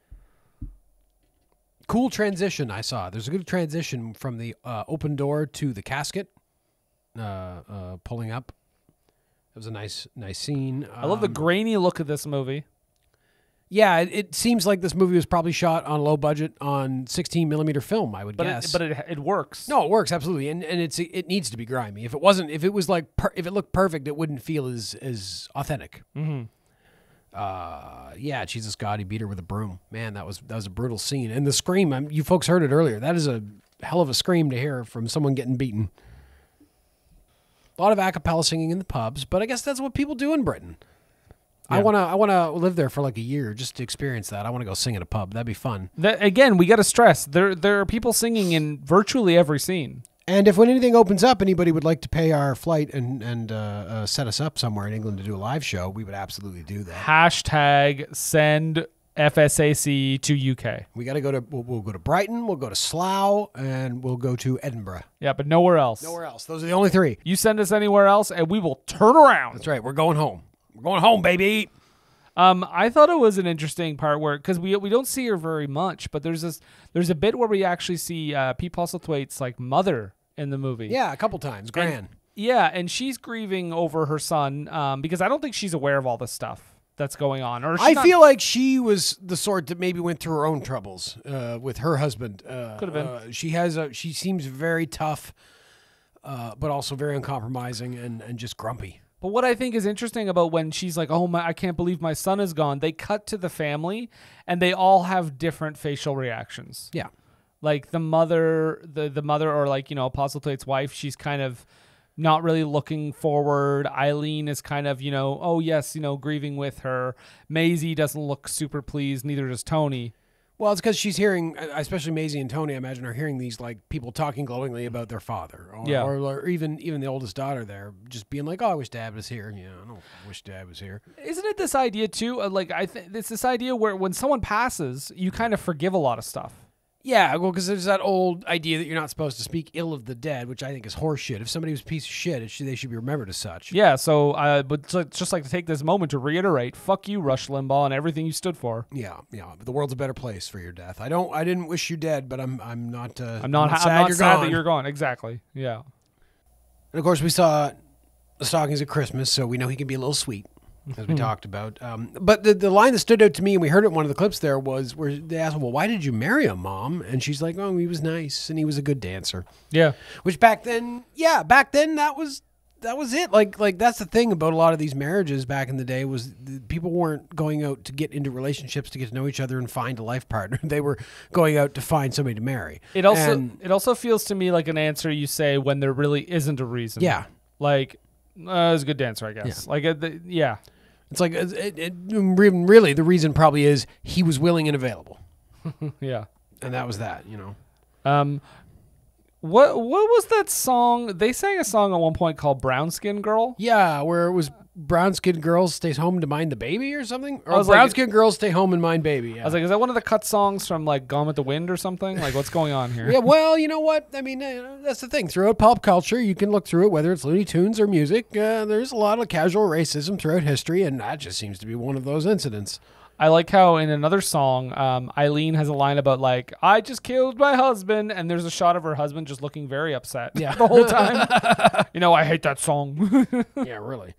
Cool transition I saw. There's a good transition from the uh, open door to the casket uh, uh, pulling up. It was a nice, nice scene. I love the Um, grainy look of this movie. Yeah, it, it seems like this movie was probably shot on low budget on sixteen millimeter film, I would But guess. it, but it it works. No, it works absolutely, and and it's it needs to be grimy. If it wasn't, if it was like per, if it looked perfect, it wouldn't feel as as authentic. Mm-hmm. Uh, yeah, Jesus God, he beat her with a broom. Man, that was that was a brutal scene. And the scream, I mean, you folks heard it earlier. That is a hell of a scream to hear from someone getting beaten. A lot of a cappella singing in the pubs, but I guess that's what people do in Britain. Yeah. I wanna I wanna live there for like a year just to experience that. I want to go sing at a pub. That'd be fun. That, again, we got to stress there there are people singing in virtually every scene. And if when anything opens up, anybody would like to pay our flight and and uh, uh, set us up somewhere in England to do a live show, we would absolutely do that. Hashtag send F S A C to U K. We got to go to we'll, we'll go to Brighton, we'll go to Slough, and we'll go to Edinburgh. Yeah, but nowhere else. Nowhere else. Those are the only three. You send us anywhere else, and we will turn around. That's right. We're going home. We're going home, baby. Um, I thought it was an interesting part where, because we we don't see her very much, but there's this there's a bit where we actually see uh, Pete Postlethwaite's like mother in the movie. Yeah, a couple times. Gran. And, yeah, and she's grieving over her son um, because I don't think she's aware of all this stuff that's going on. Or I not, feel like she was the sort that maybe went through her own troubles uh, with her husband. Uh, Could have been. Uh, she has a. She seems very tough, uh, but also very uncompromising and, and just grumpy. But what I think is interesting about when she's like, "Oh my, I can't believe my son is gone," they cut to the family, and they all have different facial reactions. Yeah, like the mother, the the mother, or like you know, Postlethwaite's wife, she's kind of not really looking forward. Eileen is kind of, you know, oh yes, you know, grieving with her. Maisie doesn't look super pleased. Neither does Tony. Well, it's because she's hearing, especially Maisie and Tony, I imagine, are hearing these like people talking glowingly about their father, or, yeah. or, or even even the oldest daughter there, just being like, "Oh, I wish Dad was here." Yeah, I don't wish Dad was here. Isn't it this idea too? Uh, like I think it's this idea where when someone passes, you kind of forgive a lot of stuff. Yeah, well, because there's that old idea that you're not supposed to speak ill of the dead, which I think is horseshit. If somebody was a piece of shit, it should, they should be remembered as such. Yeah, so uh, but so just like to take this moment to reiterate, fuck you, Rush Limbaugh, and everything you stood for. Yeah, yeah. The world's a better place for your death. I don't. I didn't wish you dead, but I'm. I'm not. Uh, I'm not. I'm not I'm sad, not you're, sad gone. that you're gone. Exactly. Yeah. And of course, we saw the stockings at Christmas, so we know he can be a little sweet, as we talked about. Um, but the, the line that stood out to me, and we heard it in one of the clips there, was where they asked, well, why did you marry him, Mom? And she's like, oh, he was nice, and he was a good dancer. Yeah. Which back then, yeah, back then, that was that was it. Like, like that's the thing about a lot of these marriages back in the day was the, people weren't going out to get into relationships to get to know each other and find a life partner. They were going out to find somebody to marry. It also and, it also feels to me like an answer you say when there really isn't a reason. Yeah. Like, uh, he's a good dancer, I guess. Yeah. Like, uh, the, yeah. It's like, it, it, it, really, the reason probably is he was willing and available. Yeah. And that was that, you know. Um, What what was that song? They sang a song at one point called Brown Skin Girl. Yeah, where it was brown skinned girls stays home to mind the baby or something? Or I was brown like- skinned girls stay home and mind baby. Yeah. I was like, is that one of the cut songs from like Gone with the Wind or something? Like, what's going on here? Yeah, well, you know what? I mean, uh, that's the thing. Throughout pop culture, you can look through it, whether it's Looney Tunes or music. Uh, there's a lot of casual racism throughout history, and that just seems to be one of those incidents. I like how in another song, um, Eileen has a line about like, I just killed my husband, and there's a shot of her husband just looking very upset Yeah. the whole time. You know, I hate that song. Yeah, really.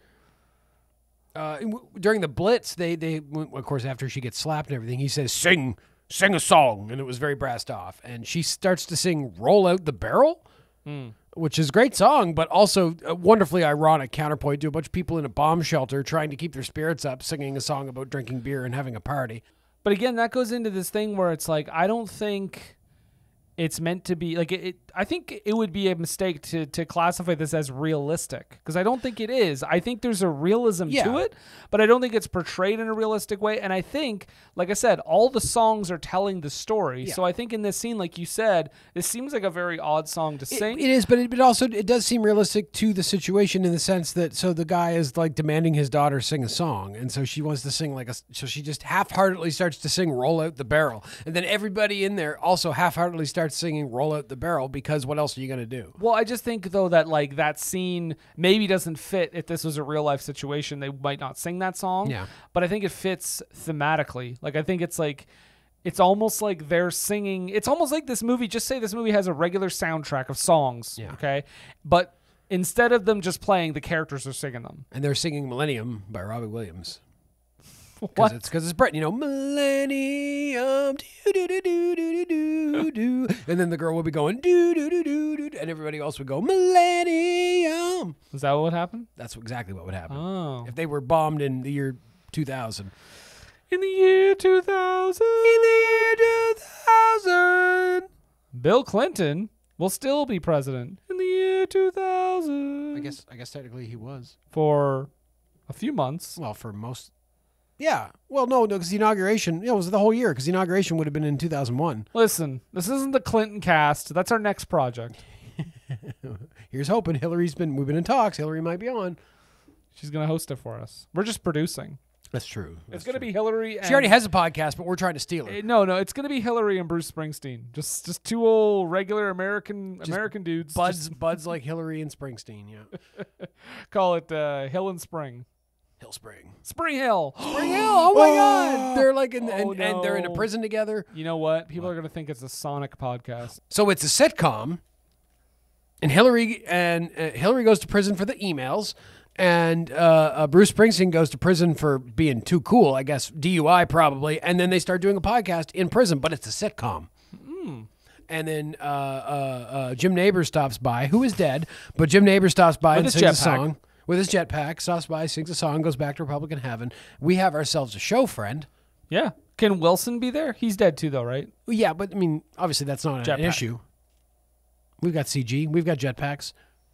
Uh, w- during the Blitz, they, they, of course, after she gets slapped and everything, he says, sing, sing a song. And it was very brassed off. And she starts to sing Roll Out the Barrel, Mm. which is a great song, but also a wonderfully ironic counterpoint to a bunch of people in a bomb shelter trying to keep their spirits up, singing a song about drinking beer and having a party. But again, that goes into this thing where it's like, I don't think it's meant to be like it, it I think it would be a mistake to to classify this as realistic, because I don't think it is. I think there's a realism Yeah. to it, but I don't think it's portrayed in a realistic way. And I think, like I said, all the songs are telling the story. Yeah. So I think in this scene, like you said, this seems like a very odd song to It- sing. it is, but it, but also it does seem realistic to the situation in the sense that so the guy is like demanding his daughter sing a song, and so she wants to sing like a so she just half-heartedly starts to sing "Roll Out the Barrel," and then everybody in there also half-heartedly starts singing "Roll Out the Barrel" because what else are you gonna do? Well, I just think though that like that scene maybe doesn't fit. If this was a real life situation, they might not sing that song. Yeah. But I think it fits thematically. Like I think it's like it's almost like they're singing. It's almost like this movie. Just say this movie has a regular soundtrack of songs. Yeah. Okay. But instead of them just playing, the characters are singing them. And they're singing "Millennium" by Robbie Williams. What? Because it's because it's Britain, you know, Millennium, do do do do do do do, and then the girl would be going do do do do do, and everybody else would go Millennium. Is that what would happen? That's exactly what would happen. Oh. If they were bombed in the year two thousand. In the year two thousand. In the year two thousand. Bill Clinton will still be president in the year two thousand. I guess I guess technically he was. For a few months. Well, for most. Yeah. Well, no, no, because the inauguration, you know, it was the whole year because the inauguration would have been in two thousand one. Listen, this isn't the Clinton cast. That's our next project. Here's hoping. Hillary's been, we've been in talks. Hillary might be on. She's going to host it for us. We're just producing. That's true. It's going to be Hillary and... She already has a podcast, but we're trying to steal it. Uh, No, no, it's going to be Hillary and Bruce Springsteen. Just just two old regular American Just American dudes. Buds, Just buds like Hillary and Springsteen, yeah. call it uh, Hill and Spring. Hill Spring. Spring Hill. Spring Hill. Oh my God. They're like in, Oh, and, and they're in a no. prison together. You know what? People are going to think it's a Sonic podcast. So it's a sitcom, and Hillary and uh, Hillary goes to prison for the emails, and uh, uh, Bruce Springsteen goes to prison for being too cool, I guess D U I probably, and then they start doing a podcast in prison, but it's a sitcom. Mm. And then uh, uh, uh, Jim Neighbors stops by, who is dead, but Jim Neighbors stops by With and his sings a jetpack. song. With his jetpack, stops by, sings a song, goes back to Republican heaven. We have ourselves a show, friend. Yeah. Can Wilson be there? He's dead too, though, right? Well, yeah, but I mean, obviously that's not an Jetpack. issue. We've got C G. We've got jetpacks.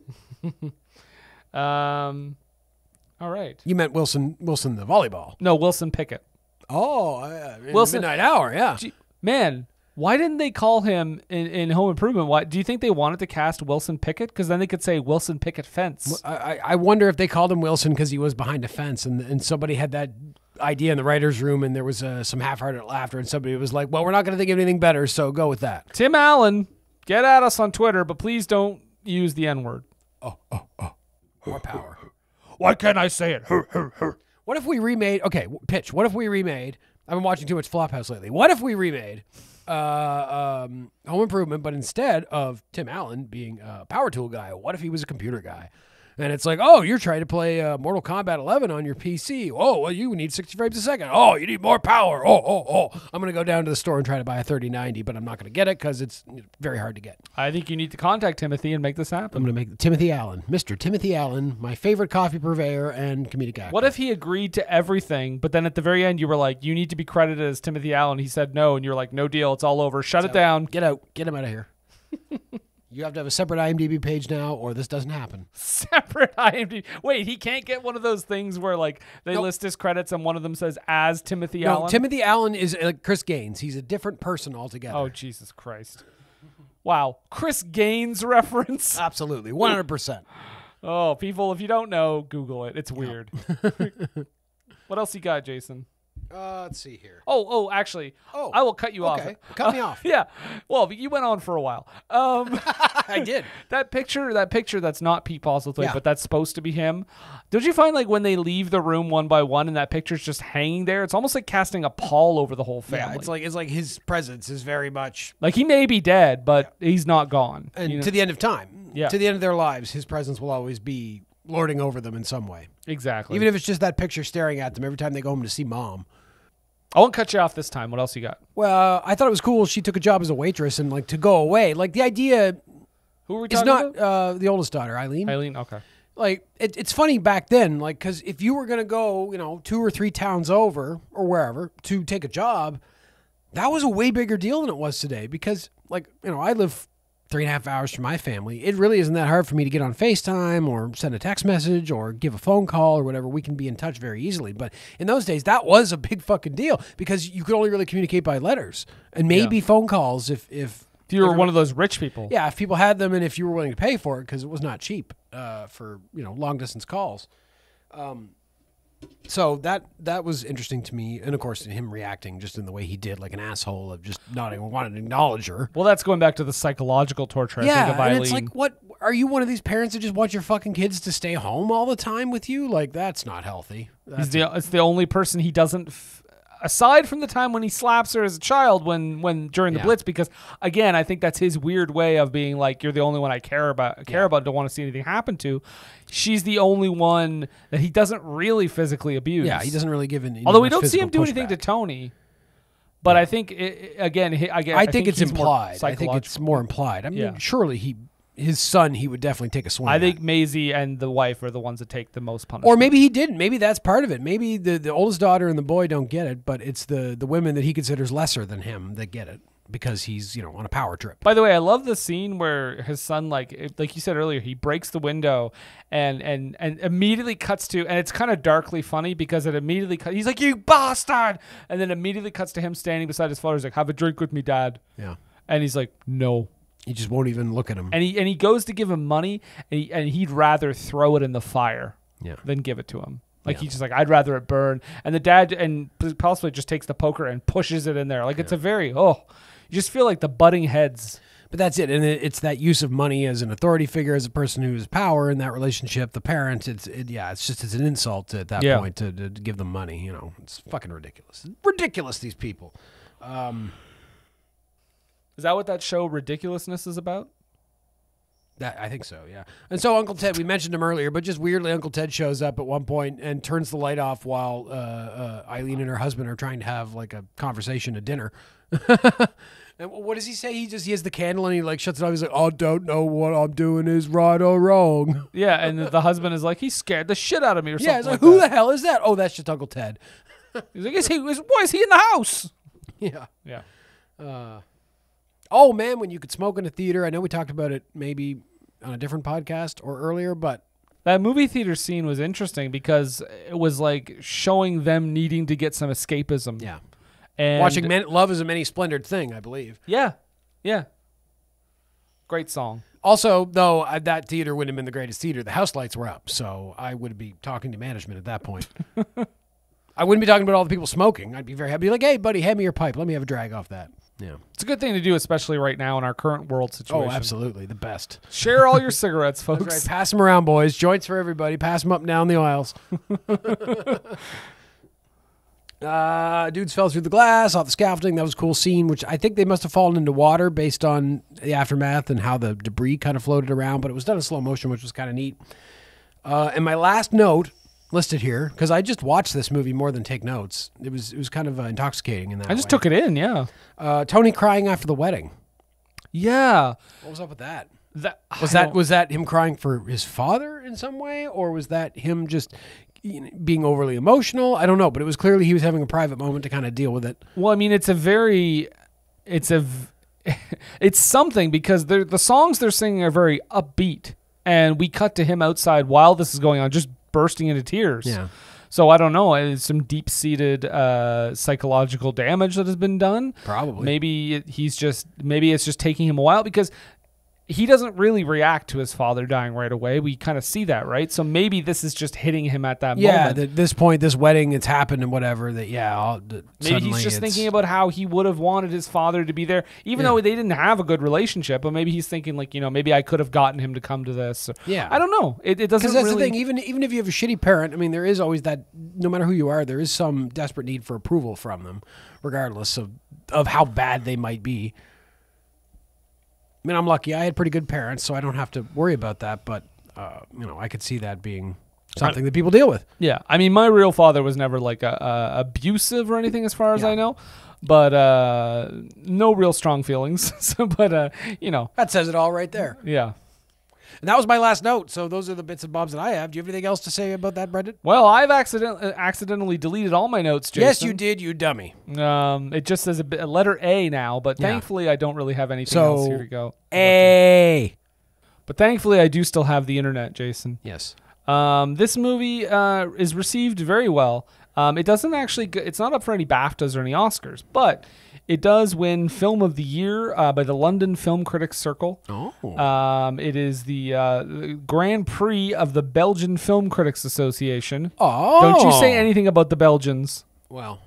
Um, all right. You meant Wilson Wilson the volleyball. No, Wilson Pickett. Oh, uh, in Wilson- the midnight hour, yeah. Gee, man, why didn't they call him in, in Home Improvement? Why do you think they wanted to cast Wilson Pickett? Because then they could say Wilson Pickett Fence. I, I- I wonder if they called him Wilson because he was behind a fence, and and somebody had that idea in the writers' room, and there was uh, some half-hearted laughter, and somebody was like, "Well, we're not going to think of anything better, so go with that." Tim Allen, get at us on Twitter, but please don't use the N word. Oh, oh, oh. More power. Why can't I say it? What if we remade? Okay, w- pitch. What if we remade? I've been watching too much Flophouse lately. What if we remade uh, um, Home Improvement, but instead of Tim Allen being a power tool guy, what if he was a computer guy? And it's like, oh, you're trying to play uh, Mortal Kombat eleven on your P C. Oh, well, you need sixty frames a second. Oh, you need more power. Oh, oh, oh. I'm going to go down to the store and try to buy a thirty ninety, but I'm not going to get it because it's very hard to get. I think you need to contact Timothy and make this happen. I'm going to make Timothy Allen, Mister Timothy Allen, my favorite coffee purveyor and comedic actor. What if he agreed to everything, but then at the very end you were like, you need to be credited as Timothy Allen? He said no, and you're like, no deal, it's all over. Shut it So, down. Get out. Get him out of here. You have to have a separate IMDb page now, or this doesn't happen. Separate IMDb. Wait, he can't get one of those things where like they Nope. list his credits and one of them says as Timothy No, Allen? Timothy Allen is uh, Chris Gaines. He's a different person altogether. Oh, Jesus Christ. Wow. Chris Gaines reference. Absolutely. one hundred percent. Oh, people, if you don't know, Google it. It's weird. What else you got, Jason? Uh, let's see here. Oh, oh, actually, oh, I will cut you okay. off. Cut me off. Yeah. Well, you went on for a while. Um, I did. That picture, that picture that's not Pete Postlethwaite, Yeah. but that's supposed to be him. Don't you find like when they leave the room one by one and that picture's just hanging there, it's almost like casting a pall over the whole family. Yeah, it's like it's like his presence is very much like he may be dead, but yeah. he's not gone. And you know? to the end of time. Yeah. To the end of their lives, his presence will always be lording over them in some way. Exactly. Even if it's just that picture staring at them every time they go home to see mom. I won't cut you off this time. What else you got? Well, I thought it was cool. She took a job as a waitress and like to go away. Like the idea Who are we is talking not about? uh, the oldest daughter, Eileen. Eileen, okay. Like it, it's funny back then, like because if you were gonna go, you know, two or three towns over or wherever to take a job, that was a way bigger deal than it was today. Because like you know, I live three and a half hours from my family. It really isn't that hard for me to get on FaceTime or send a text message or give a phone call or whatever. We can be in touch very easily. But in those days, that was a big fucking deal because you could only really communicate by letters and maybe Yeah. phone calls if if. If you were everyone- one of those rich people. Yeah, if people had them and if you were willing to pay for it because it was not cheap uh, for you know long distance calls. Um, so that that was interesting to me, and of course him reacting just in the way he did, like an asshole of just not even wanting to acknowledge her. Well, that's going back to the psychological torture. I yeah, think of Eileen. and it's like, what are you one of these parents that just want your fucking kids to stay home all the time with you? Like that's not healthy. He's That's the, it's the only person he doesn't, f- aside from the time when he slaps her as a child when when during the Yeah. Blitz, because again, I think that's his weird way of being like, you're the only one I care about, care about, don't want to see anything happen to. She's the only one that he doesn't really physically abuse. Yeah, he doesn't really give in. Although we don't see him do anything to Tony. But I think, it, it- again, he, I, guess, I think it's he's more implied. I think psychological. it's more implied. I mean, Yeah. surely he, his son, he would definitely take a swing. I at. think Maisie and the wife are the ones that take the most punishment. Or maybe he didn't. Maybe that's part of it. Maybe the, the oldest daughter and the boy don't get it, but it's the, the women that he considers lesser than him that get it because he's, you know, on a power trip. By the way, I love the scene where his son, like it- like you said earlier, he breaks the window and and and immediately cuts to, and it's kind of darkly funny because it immediately cut, he's like, "You bastard!" and then immediately cuts to him standing beside his father. He's like, "Have a drink with me, Dad." Yeah. And he's like, "No." He just won't even look at him. And he and he goes to give him money, and, he, and he'd rather throw it in the fire Yeah. than give it to him. Like Yeah. he's just like, I'd rather it burn. And the dad and Postlethwaite just takes the poker and pushes it in there. Like it's a very oh, you just feel like the butting heads. But that's it, and it, it's that use of money as an authority figure, as a person who has power in that relationship. The parent, it's it, yeah, it's just it's an insult at that Yeah. point to, to, to give them money. You know, it's fucking ridiculous. It's ridiculous, these people. Um, Is that what that show Ridiculousness is about? That I think so, yeah. And so Uncle Ted, we mentioned him earlier, but just weirdly, Uncle Ted shows up at one point and turns the light off while uh, uh, Eileen and her husband are trying to have like a conversation at dinner. And what does he say? He just he has the candle and he like shuts it off. He's like, "I don't know what I'm doing is right or wrong." Yeah, and the husband is like, he scared the shit out of me or something. Yeah, it's like, like who that. the hell is that? Oh, that's just Uncle Ted. He's like, is he? Is, why is he in the house? Yeah, yeah. Uh, oh man, when you could smoke in a theater. I know we talked about it maybe on a different podcast or earlier, but that movie theater scene was interesting because it was like showing them needing to get some escapism. Yeah. And watching men, Love is a Many Splendored Thing, I believe. Yeah, yeah. Great song. Also, though, uh, that theater wouldn't have been the greatest theater. The house lights were up, so I would be talking to management at that point. I wouldn't be talking about all the people smoking. I'd be very happy. Like, hey, buddy, hand me your pipe. Let me have a drag off that. Yeah. It's a good thing to do, especially right now in our current world situation. Oh, absolutely. The best. Share all your cigarettes, folks. That's right. Pass them around, boys. Joints for everybody. Pass them up and down the aisles. Uh, dudes fell through the glass off the scaffolding. That was a cool scene, which I think they must have fallen into water based on the aftermath and how the debris kind of floated around, but it was done in slow motion, which was kind of neat. Uh, and my last note listed here, because I just watched this movie more than take notes. It was it was kind of uh, intoxicating in that I just way. took it in, yeah. Uh, Tony crying after the wedding. Yeah. What was up with that? That was I that don't- was that him crying for his father in some way, or was that him just you know, being overly emotional? I don't know, but it was clearly he was having a private moment to kind of deal with it. Well, I mean, it's a very, it's a, v- it's something because they're, the songs they're singing are very upbeat, and we cut to him outside while this is going on, just bursting into tears. Yeah. So I don't know. It's some deep-seated uh, psychological damage that has been done. Probably. Maybe he's just. Maybe it's just taking him a while because he doesn't really react to his father dying right away. We kind of see that, right? So maybe this is just hitting him at that Yeah, moment. at this point, this wedding, it's happened and whatever. That yeah, I'll, maybe Maybe he's just thinking about how he would have wanted his father to be there, even Yeah. though they didn't have a good relationship. But maybe he's thinking like, you know, maybe I could have gotten him to come to this. Yeah. I don't know. It, it doesn't Because that's really. the thing. Even even if you have a shitty parent, I mean, there is always that. No matter who you are, there is some desperate need for approval from them, regardless of of how bad they might be. I mean, I'm lucky. I had pretty good parents, so I don't have to worry about that. But uh, you know, I could see that being something that people deal with. Yeah, I mean, my real father was never like a, a abusive or anything, as far as I know, but uh, no real strong feelings. so, but uh, you know, that says it all right there. Yeah. And that was my last note. So those are the bits and bobs that I have. Do you have anything else to say about that, Brendan? Well, I've accident- accidentally deleted all my notes, Jason. Yes, you did, you dummy. Um, it just says a, bit, a letter A now, but Yeah. thankfully I don't really have anything So, else here to go. A. But thankfully I do still have the internet, Jason. Yes. Um, this movie uh, is received very well. Um, it doesn't actually, g- it's not up for any BAFTAs or any Oscars, but it does win Film of the Year uh, by the London Film Critics Circle. Oh. Um, it is the, uh, the Grand Prix of the Belgian Film Critics Association. Oh. Don't you say anything about the Belgians. Well,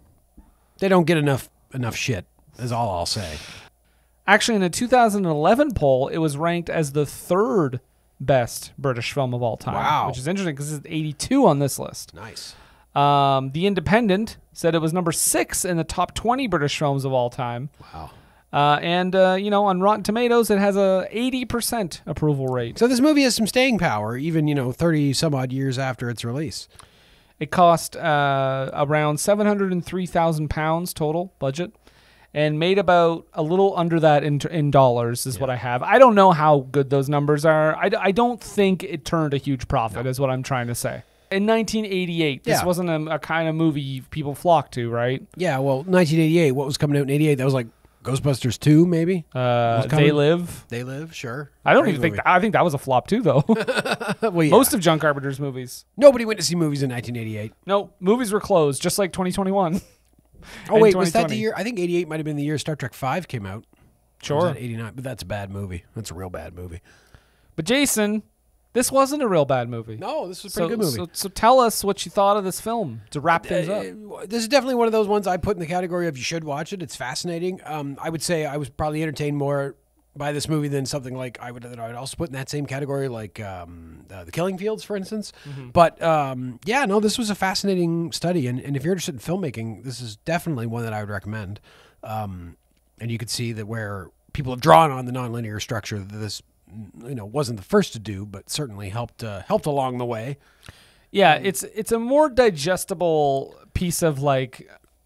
they don't get enough enough shit, is all I'll say. Actually, in a two thousand eleven poll, it was ranked as the third best British film of all time. Wow. Which is interesting because it's eighty-two on this list. Nice. Um, the Independent said it was number six in the top twenty British films of all time. Wow. Uh, and, uh, you know, on Rotten Tomatoes, it has a eighty percent approval rate. So this movie has some staying power, even, you know, thirty some odd years after its release. It cost uh, around seven hundred three thousand pounds total budget and made about a little under that in, in dollars is what I have. I don't know how good those numbers are. I, I don't think it turned a huge profit is what I'm trying to say. In nineteen eighty-eight, this Yeah. wasn't a, a kind of movie people flocked to, right? Yeah, well, nineteen eighty-eight, what was coming out in eighty-eight? That was like Ghostbusters two, maybe? Uh, Was coming- They Live. They Live, sure. I don't Great even think movie. that, I think that was a flop too, though. Well, yeah. Most of John Carpenter's movies. Nobody went to see movies in nineteen eighty-eight. No, movies were closed, just like twenty twenty-one. Oh, and wait, was that the twenty twenty. year? I think eighty-eight might have been the year Star Trek five came out. Or Sure. was that eighty-nine? But that's a bad movie. That's a real bad movie. But Jason, this wasn't a real bad movie. No, this was a so, pretty good movie. So, so tell us what you thought of this film to wrap things up. Uh, This is definitely one of those ones I put in the category of you should watch it. It's fascinating. Um, I would say I was probably entertained more by this movie than something like I would that I would also put in that same category, like um, uh, The Killing Fields, for instance. Mhm. But um, yeah, no, this was a fascinating study, and, and if you're interested in filmmaking, this is definitely one that I would recommend. Um, and you could see that where people have drawn on the nonlinear structure that this, you know, wasn't the first to do, but certainly helped uh, helped along the way. Yeah, it's it's a more digestible piece of like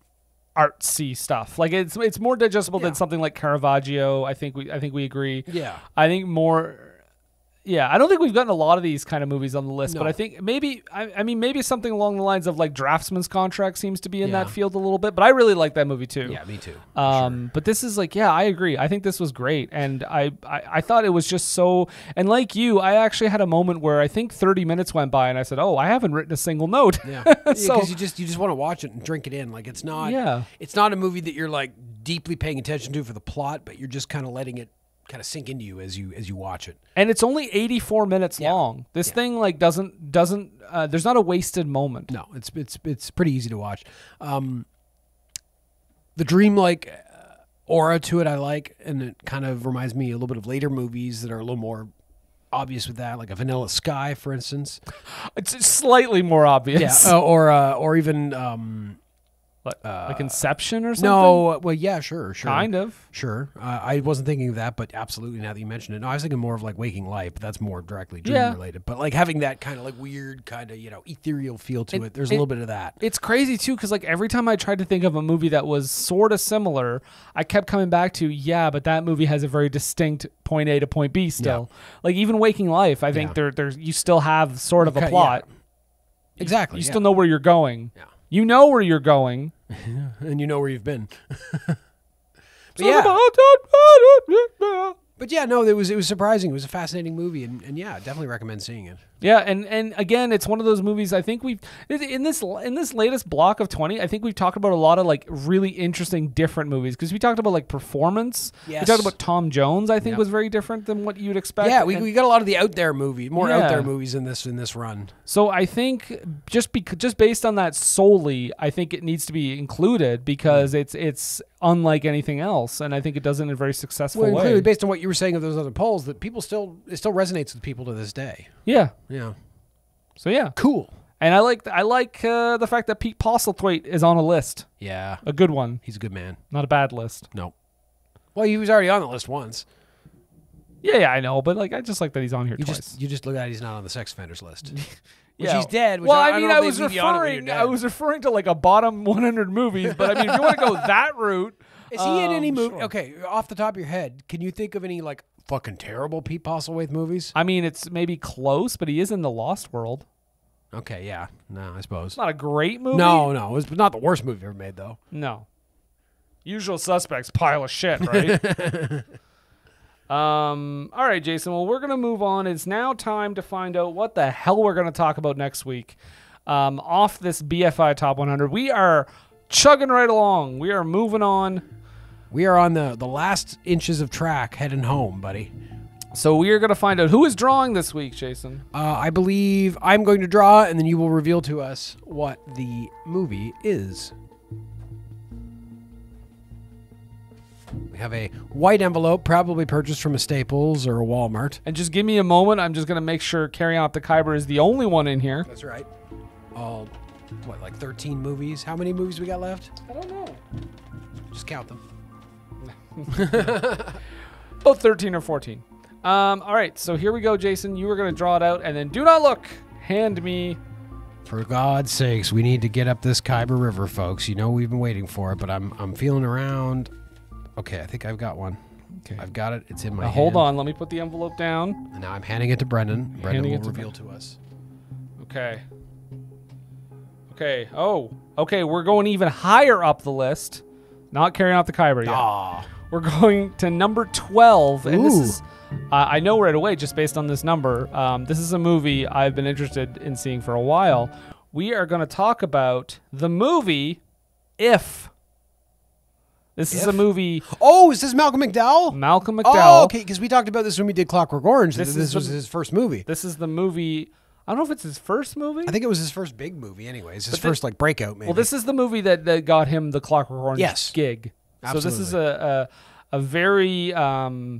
artsy stuff. Like it's it's more digestible than something like Caravaggio. I think we I think we agree. Yeah. I think more. Yeah, I don't think we've gotten a lot of these kind of movies on the list, but No. I think maybe I, I mean maybe something along the lines of like Draftsman's Contract seems to be in Yeah. that field a little bit. But I really like that movie too. Yeah, me too. Um, but this is like, yeah, I agree. I think this was great, and I, I I thought it was just so. And like you, I actually had a moment where I think thirty minutes went by, and I said, "Oh, I haven't written a single note." Yeah, so because you just you just want to watch it and drink it in. Like it's not. Yeah. It's not a movie that you're like deeply paying attention to for the plot, but you're just kind of letting it kind of sink into you as you as you watch it. and it's only eighty-four minutes long. This thing like doesn't doesn't. Uh, there's not a wasted moment. No, it's it's it's pretty easy to watch. Um, the dreamlike uh, aura to it, I like, and it kind of reminds me a little bit of later movies that are a little more obvious with that, like a Vanilla Sky, for instance. It's slightly more obvious. Yeah, uh, or uh, or even um, like, uh, like Inception or something. no, well, yeah, sure, sure, Kind of. sure. Uh, I wasn't thinking of that, but absolutely. Now that you mention it, no, I was thinking more of like Waking Life, but that's more directly dream Yeah. related. But like having that kind of like weird, kind of you know ethereal feel to it. It- There's it- a little bit of that. It's crazy too, because like every time I tried to think of a movie that was sort of similar, I kept coming back to yeah, but that movie has a very distinct point A to point B still. Like even Waking Life, I think Yeah. there there's you still have sort of a Okay, yeah. plot. Exactly. You yeah. still know where you're going. Yeah. You know where you're going. and you know where you've been. but Talk yeah. about- But yeah, no, it was it was surprising. It was a fascinating movie, and, and yeah, definitely recommend seeing it. Yeah, and, and again, it's one of those movies. I think we've in this in this latest block of twenty. I think we've talked about a lot of like really interesting, different movies because we talked about like performance. Yes. We talked about Tom Jones. I think Yep. was very different than what you'd expect. Yeah, we, and, we got a lot of the out there movie, more Yeah. out there movies in this in this run. So I think just bec- just based on that solely, I think it needs to be included because it's it's unlike anything else, and I think it does it in a very successful Well, way. clearly, based on what you were saying of those other polls, that people still it still resonates with people to this day. Yeah. Yeah. So yeah, cool. And I like I like uh, the fact that Pete Postlethwaite is on a list. Yeah, a good one. He's a good man. Not a bad list. No. Well, he was already on the list once. Yeah, yeah, I know, but like I just like that he's on here You twice. just you just look at it, he's not on the sex offenders list. Which Yeah. he's dead. Which well, I, I, I mean, don't I know if was they leave you on it when you're referring, dead. I was referring to like a bottom one hundred movies, but I mean, if you want to go that route, Is he in um, any movie? sure. Okay, off the top of your head, can you think of any like fucking terrible Pete Postlethwaite movies? I mean, it's maybe close, but he is in the Lost World. Okay, yeah, no, I suppose It's not a great movie. No, no, it was not the worst movie ever made though. No. Usual Suspects, pile of shit, right? um. All right, Jason. Well, we're gonna move on. It's now time to find out what the hell we're gonna talk about next week. Um, off this B F I Top one hundred, we are chugging right along. We are moving on. We are on the the last inches of track heading home, buddy. So we are gonna find out who is drawing this week, Jason. Uh, I believe I'm going to draw, and then you will reveal to us what the movie is. We have a white envelope, probably purchased from a Staples or a Walmart. And just give me a moment. I'm just gonna make sure Carry On Up the Khyber is the only one in here. That's right. All, what, like thirteen movies? How many movies we got left? I don't know. Just count them. About thirteen or fourteen. Um, all right, so here we go, Jason. You were going to draw it out, and then do not look. Hand me. For God's sakes, we need to get up this Khyber River, folks. You know we've been waiting for it, but I'm I'm feeling around. Okay, I think I've got one. Okay, I've got it. It's in my Now, hand. hold on. Let me put the envelope down. And now I'm handing it to Brendan. Brendan Handing will it to reveal Brendan. to us. Okay. Okay. Oh. Okay. We're going even higher up the list. Not Carrying Out the Khyber yet. Aw. We're going to number twelve, and this Ooh. is. Uh, I know right away, just based on this number. Um, this is a movie I've been interested in seeing for a while. We are going to talk about the movie If. This is a If? movie. Oh, is this Malcolm McDowell? Malcolm Oh, McDowell. okay, because we talked about this when we did Clockwork Orange. This, This this is was the- his first movie. This is the movie. I don't know if it's his first movie. I think it was his first big movie, anyways. His But thi- first like breakout, maybe. Well, this is the movie that, that got him the Clockwork Orange Yes. gig. So this is a a, a very um,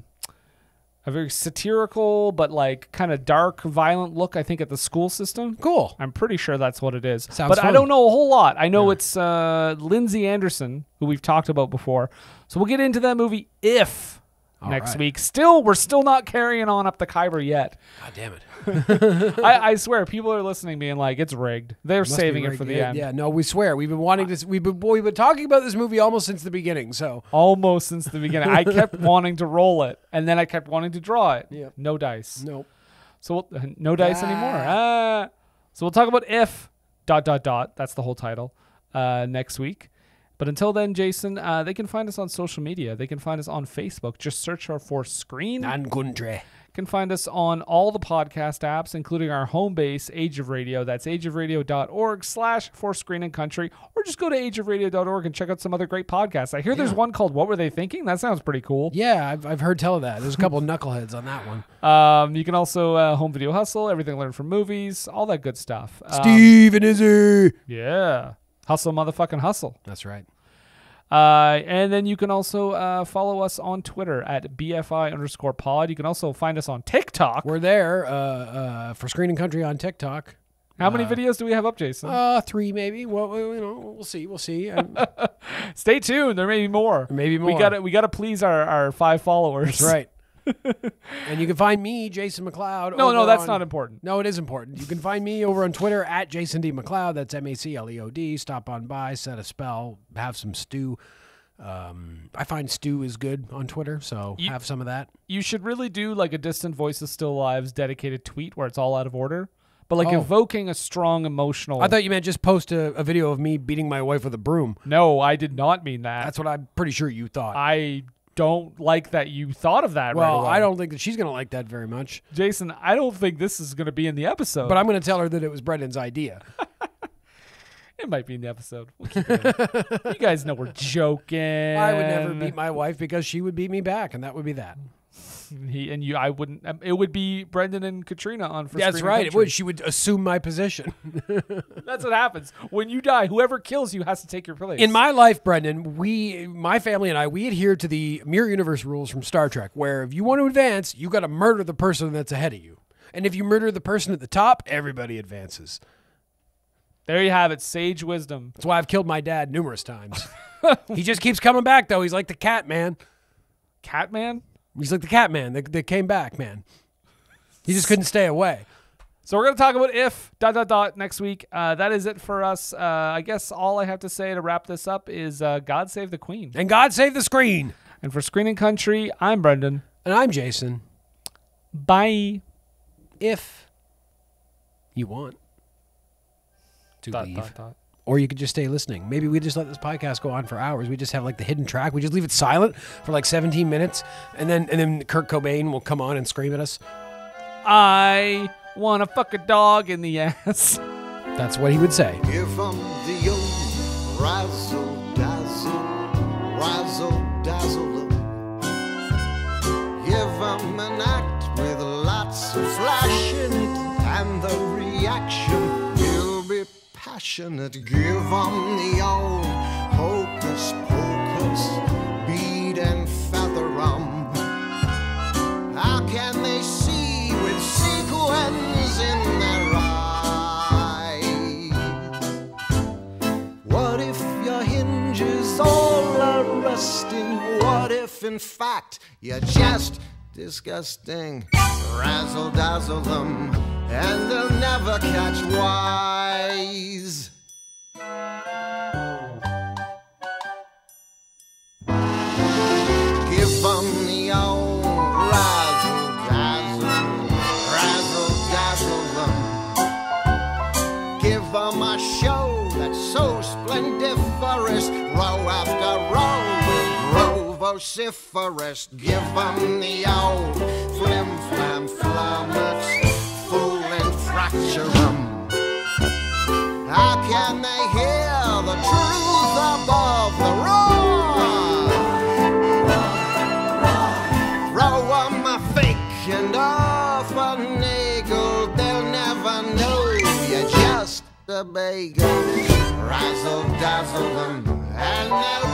a very satirical but like kind of dark, violent look. I think at the school system. Cool. I'm pretty sure that's what it is. Sounds but I fun. don't know a whole lot. I know it's uh, Lindsay Anderson, who we've talked about before. So we'll get into that movie If All next right. week. Still, we're still not carrying on up the Khyber yet. God damn it. I, I swear, people are listening, being like, "It's rigged." They're Must be saving it rigged. for the yeah, end. Yeah, no, we swear. We've been wanting to. We've been we've been talking about this movie almost since the beginning. So Almost since the beginning. I kept wanting to roll it, and then I kept wanting to draw it. Yep. No dice. Nope. So we'll, no dice Ah. anymore. Ah. So we'll talk about If dot dot dot. That's the whole title. Uh, next week. But until then, Jason, uh, they can find us on social media. They can find us on Facebook. Just search our for Screen. and country. Can find us on all the podcast apps, including our home base, Age of Radio. That's ageofradio.org slash for Screen and Country. Or just go to ageofradio dot org and check out some other great podcasts. I hear there's one called What Were They Thinking? That sounds pretty cool. Yeah, I've I've heard tell of that. There's a couple of knuckleheads on that one. Um, you can also uh, Home Video Hustle, Everything Learned from Movies, all that good stuff. Um, Steve and Izzy. Yeah. Hustle, motherfucking hustle. That's right. Uh, and then you can also uh, follow us on Twitter at B F I underscore pod. You can also find us on TikTok. We're there uh, uh, for Screen and Country on TikTok. How many Uh, videos do we have up, Jason? Uh, three maybe. Well, we- you know, we'll see. We'll see. Um, Stay tuned. There may be more. Maybe We more. got to we got to please our, our five followers. That's right. And you can find me, Jason McLeod. No, no, over that's on- not important. No, it is important. You can find me over on Twitter at Jason D. McLeod. That's M A C L E O D. Stop on by, set a spell, have some stew. Um, I find stew is good on Twitter, so You- have some of that. You should really do like a Distant Voices Still Alive's dedicated tweet where it's all out of order, but like Oh. evoking a strong emotional. I thought you meant just post a, a video of me beating my wife with a broom. No, I did not mean that. That's what I'm pretty sure you thought. I don't like that you thought of that right Well, away. I don't think that she's going to like that very much. Jason, I don't think this is going to be in the episode. But I'm going to tell her that it was Brendan's idea. It might be in the episode. We'll keep it in. You guys know we're joking. I would never beat my wife because she would beat me back, and that would be that. He and you, I wouldn't. Um, it would be Brendan and Katrina on for. That's Screen right. and It would. She would assume my position. That's what happens when you die. Whoever kills you has to take your place. In my life, Brendan, we, my family and I, we adhere to the Mirror Universe rules from Star Trek, where if you want to advance, you got to murder the person that's ahead of you, and if you murder the person at the top, everybody advances. There you have it, sage wisdom. That's why I've killed my dad numerous times. He just keeps coming back, though. He's like the cat man. Cat man? He's like the cat man that, that came back, man. He just couldn't stay away. So we're going to talk about If, dot, dot, dot, next week. Uh, that is it for us. Uh, I guess all I have to say to wrap this up is uh, God save the Queen. And God save the screen. And for Screen and Country, I'm Brendan. And I'm Jason. Bye. If you want to dot, leave. Dot, dot. Or you could just stay listening. Maybe we just let this podcast go on for hours. We just have like the hidden track. We just leave it silent for like seventeen minutes. And then and then Kurt Cobain will come on and scream at us. I want to fuck a dog in the ass. That's what he would say. Give them the old razzle dazzle, razzle dazzle. Give them an act with lots of flash in it, and the reaction will be passionate. Give them the old hocus pocus, bead and feather rum. How can they see with sequins in their eyes? What if your hinges all are rusting? What if in fact you're just disgusting? Razzle dazzle them, and they'll never catch wise. Give them the old razzle dazzle, razzle dazzle them. Give them a show that's so splendiferous, row after row will grow vociferous. Give them the old flim flam flummox, fool and fracture them. How can they hear the truth above the roar? Throw them a fake and off a nagel, they'll never know you're just a bagel. Razzle dazzle them, and they'll